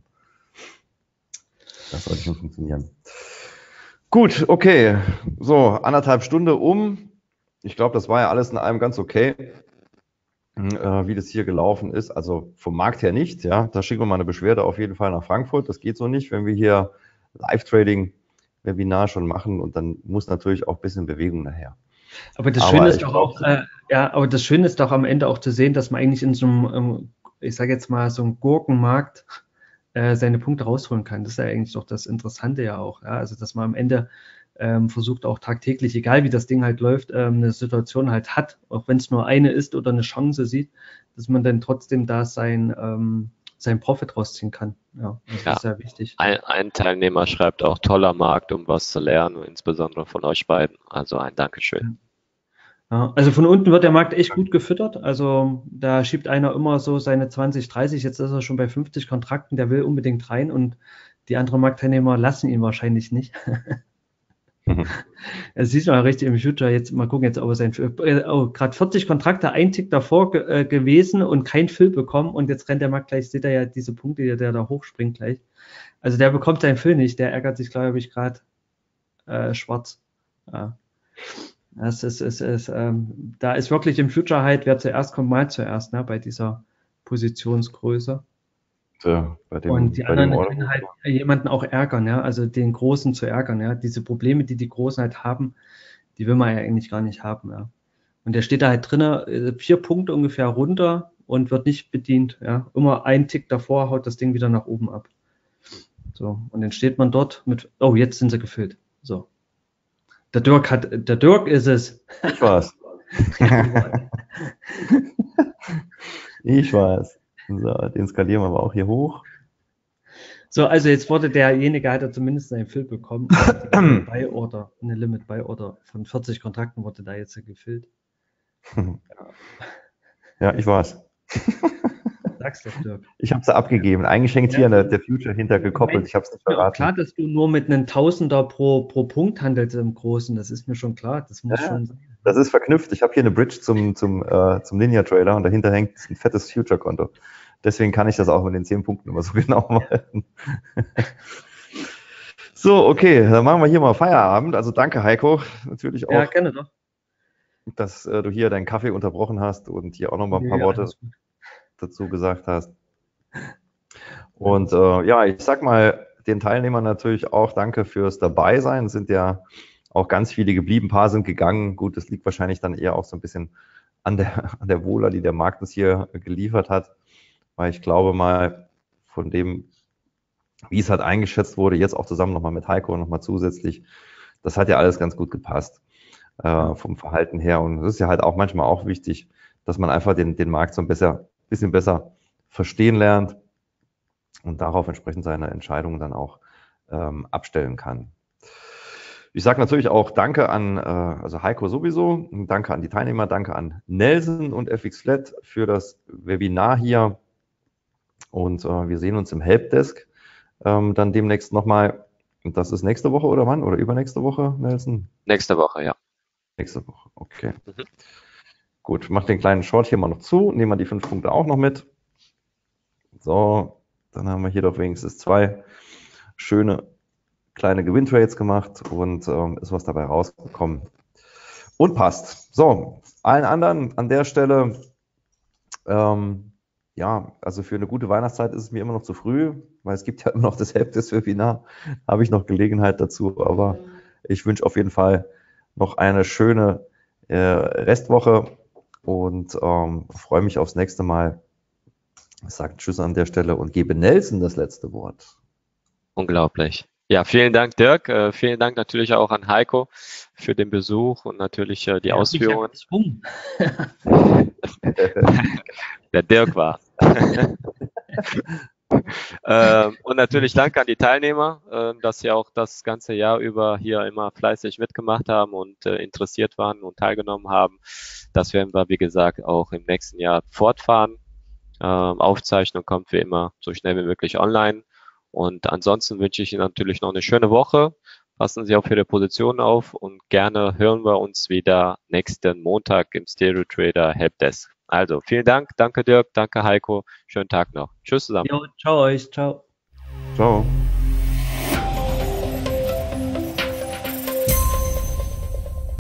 Das sollte schon funktionieren. Gut, okay. So, anderthalb Stunde um. Ich glaube, das war ja alles in allem ganz okay, äh, wie das hier gelaufen ist. Also vom Markt her nicht. Ja, da schicken wir mal eine Beschwerde auf jeden Fall nach Frankfurt. Das geht so nicht, wenn wir hier Live-Trading-Webinar schon machen und dann muss natürlich auch ein bisschen Bewegung nachher. Aber das Schöne ist doch auch, äh, ja, aber das Schöne ist doch am Ende auch zu sehen, dass man eigentlich in so einem, ich sage jetzt mal, so einem Gurkenmarkt seine Punkte rausholen kann. Das ist ja eigentlich doch das Interessante ja auch. Ja? Also, dass man am Ende ähm, versucht auch tagtäglich, egal wie das Ding halt läuft, ähm, eine Situation halt hat, auch wenn es nur eine ist oder eine Chance sieht, dass man dann trotzdem da sein, ähm, sein Profit rausziehen kann. Ja, das Ja. ist sehr wichtig. Ein, ein Teilnehmer schreibt auch, toller Markt, um was zu lernen, insbesondere von euch beiden. Also ein Dankeschön. Ja, also von unten wird der Markt echt gut gefüttert. Also da schiebt einer immer so seine zwanzig, dreißig, jetzt ist er schon bei fünfzig Kontrakten, der will unbedingt rein und die anderen Marktteilnehmer lassen ihn wahrscheinlich nicht. Mhm. Das sieht man richtig im Future. Jetzt mal gucken, jetzt ob er sein äh, oh, gerade vierzig Kontrakte, ein Tick davor ge äh, gewesen und kein Fill bekommen und jetzt rennt der Markt gleich, seht ihr ja diese Punkte, der, der da hochspringt gleich. Also der bekommt seinen Fill nicht, der ärgert sich, glaube ich, gerade äh, schwarz. Ja. Das ist, ist, ist, ähm, da ist wirklich im Future halt, wer zuerst kommt, mal zuerst, ne, bei dieser Positionsgröße. Ja, bei dem, Und die bei dem anderen Order. können halt jemanden auch ärgern, ja, also den Großen zu ärgern, ja. Diese Probleme, die die Großen halt haben, die will man ja eigentlich gar nicht haben, ja. Und der steht da halt drinnen, vier Punkte ungefähr runter und wird nicht bedient, ja. Immer ein Tick davor haut das Ding wieder nach oben ab. So, und dann steht man dort mit, oh, jetzt sind sie gefüllt. So. Der Dirk hat, der Dirk ist es. Ich war's. Ich weiß. So, den skalieren wir aber auch hier hoch. So, also jetzt wurde derjenige, hat er zumindest seinen Fill bekommen. Eine Buy Order, eine Limit Buy Order von vierzig Kontrakten wurde da jetzt gefüllt. Ja, ich war's. Sag's doch, Dirk. Ich habe es abgegeben. Eigentlich hängt Ja. hier der, der Future hinter gekoppelt. Ich habe es nicht Ist mir auch verraten. klar, dass du nur mit einem Tausender pro, pro Punkt handelst im Großen. Das ist mir schon klar. Das muss Ja. schon sein. Das ist verknüpft. Ich habe hier eine Bridge zum, zum, äh, zum Ninja-Trailer und dahinter hängt ein fettes Future-Konto. Deswegen kann ich das auch mit den zehn Punkten immer so genau machen. So, okay, dann machen wir hier mal Feierabend. Also danke, Heiko, natürlich auch, Ja, gerne doch. dass äh, du hier deinen Kaffee unterbrochen hast und hier auch nochmal ein paar Ja, Worte alles gut. dazu gesagt hast. Und äh, ja, ich sag mal den Teilnehmern natürlich auch danke fürs Dabeisein. Es sind ja auch ganz viele geblieben, ein paar sind gegangen. Gut, das liegt wahrscheinlich dann eher auch so ein bisschen an der, an der Wohler, die der Markt uns hier geliefert hat. Weil ich glaube mal, von dem, wie es halt eingeschätzt wurde, jetzt auch zusammen nochmal mit Heiko nochmal zusätzlich, das hat ja alles ganz gut gepasst äh, vom Verhalten her. Und das ist ja halt auch manchmal auch wichtig, dass man einfach den, den Markt so ein besser, bisschen besser verstehen lernt und darauf entsprechend seine Entscheidungen dann auch ähm, abstellen kann. Ich sage natürlich auch Danke an, äh, also Heiko sowieso, danke an die Teilnehmer, danke an Nelson und F X Flat für das Webinar hier. Und äh, wir sehen uns im Helpdesk ähm, dann demnächst nochmal. Und das ist nächste Woche oder wann? Oder übernächste Woche, Nelson? Nächste Woche, ja. Nächste Woche, okay. Mhm. Gut, mach den kleinen Short hier mal noch zu. Nehmen wir die fünf Punkte auch noch mit. So, dann haben wir hier doch wenigstens zwei schöne kleine Gewinntrades gemacht und ähm, ist was dabei rausgekommen. Und passt. So, allen anderen an der Stelle, ähm, ja, also für eine gute Weihnachtszeit ist es mir immer noch zu früh, weil es gibt ja immer noch das Helpdesk-Webinar, habe ich noch Gelegenheit dazu, aber ich wünsche auf jeden Fall noch eine schöne äh, Restwoche und ähm, freue mich aufs nächste Mal. Ich sage Tschüss an der Stelle und gebe Nelson das letzte Wort. Unglaublich. Ja, vielen Dank, Dirk. Äh, vielen Dank natürlich auch an Heiko für den Besuch und natürlich äh, die Der hat mich ja Ausführungen. gezwungen. Der Dirk war. ähm, und natürlich danke an die Teilnehmer, äh, dass sie auch das ganze Jahr über hier immer fleißig mitgemacht haben und äh, interessiert waren und teilgenommen haben. Das werden wir, wie gesagt, auch im nächsten Jahr fortfahren. Ähm, Aufzeichnung kommt wie immer so schnell wie möglich online. Und ansonsten wünsche ich Ihnen natürlich noch eine schöne Woche. Passen Sie auf Ihre Position auf und gerne hören wir uns wieder nächsten Montag im Stereo Trader Helpdesk. Also vielen Dank, danke Dirk, danke Heiko, schönen Tag noch. Tschüss zusammen. Jo, ciao euch, ciao. Ciao.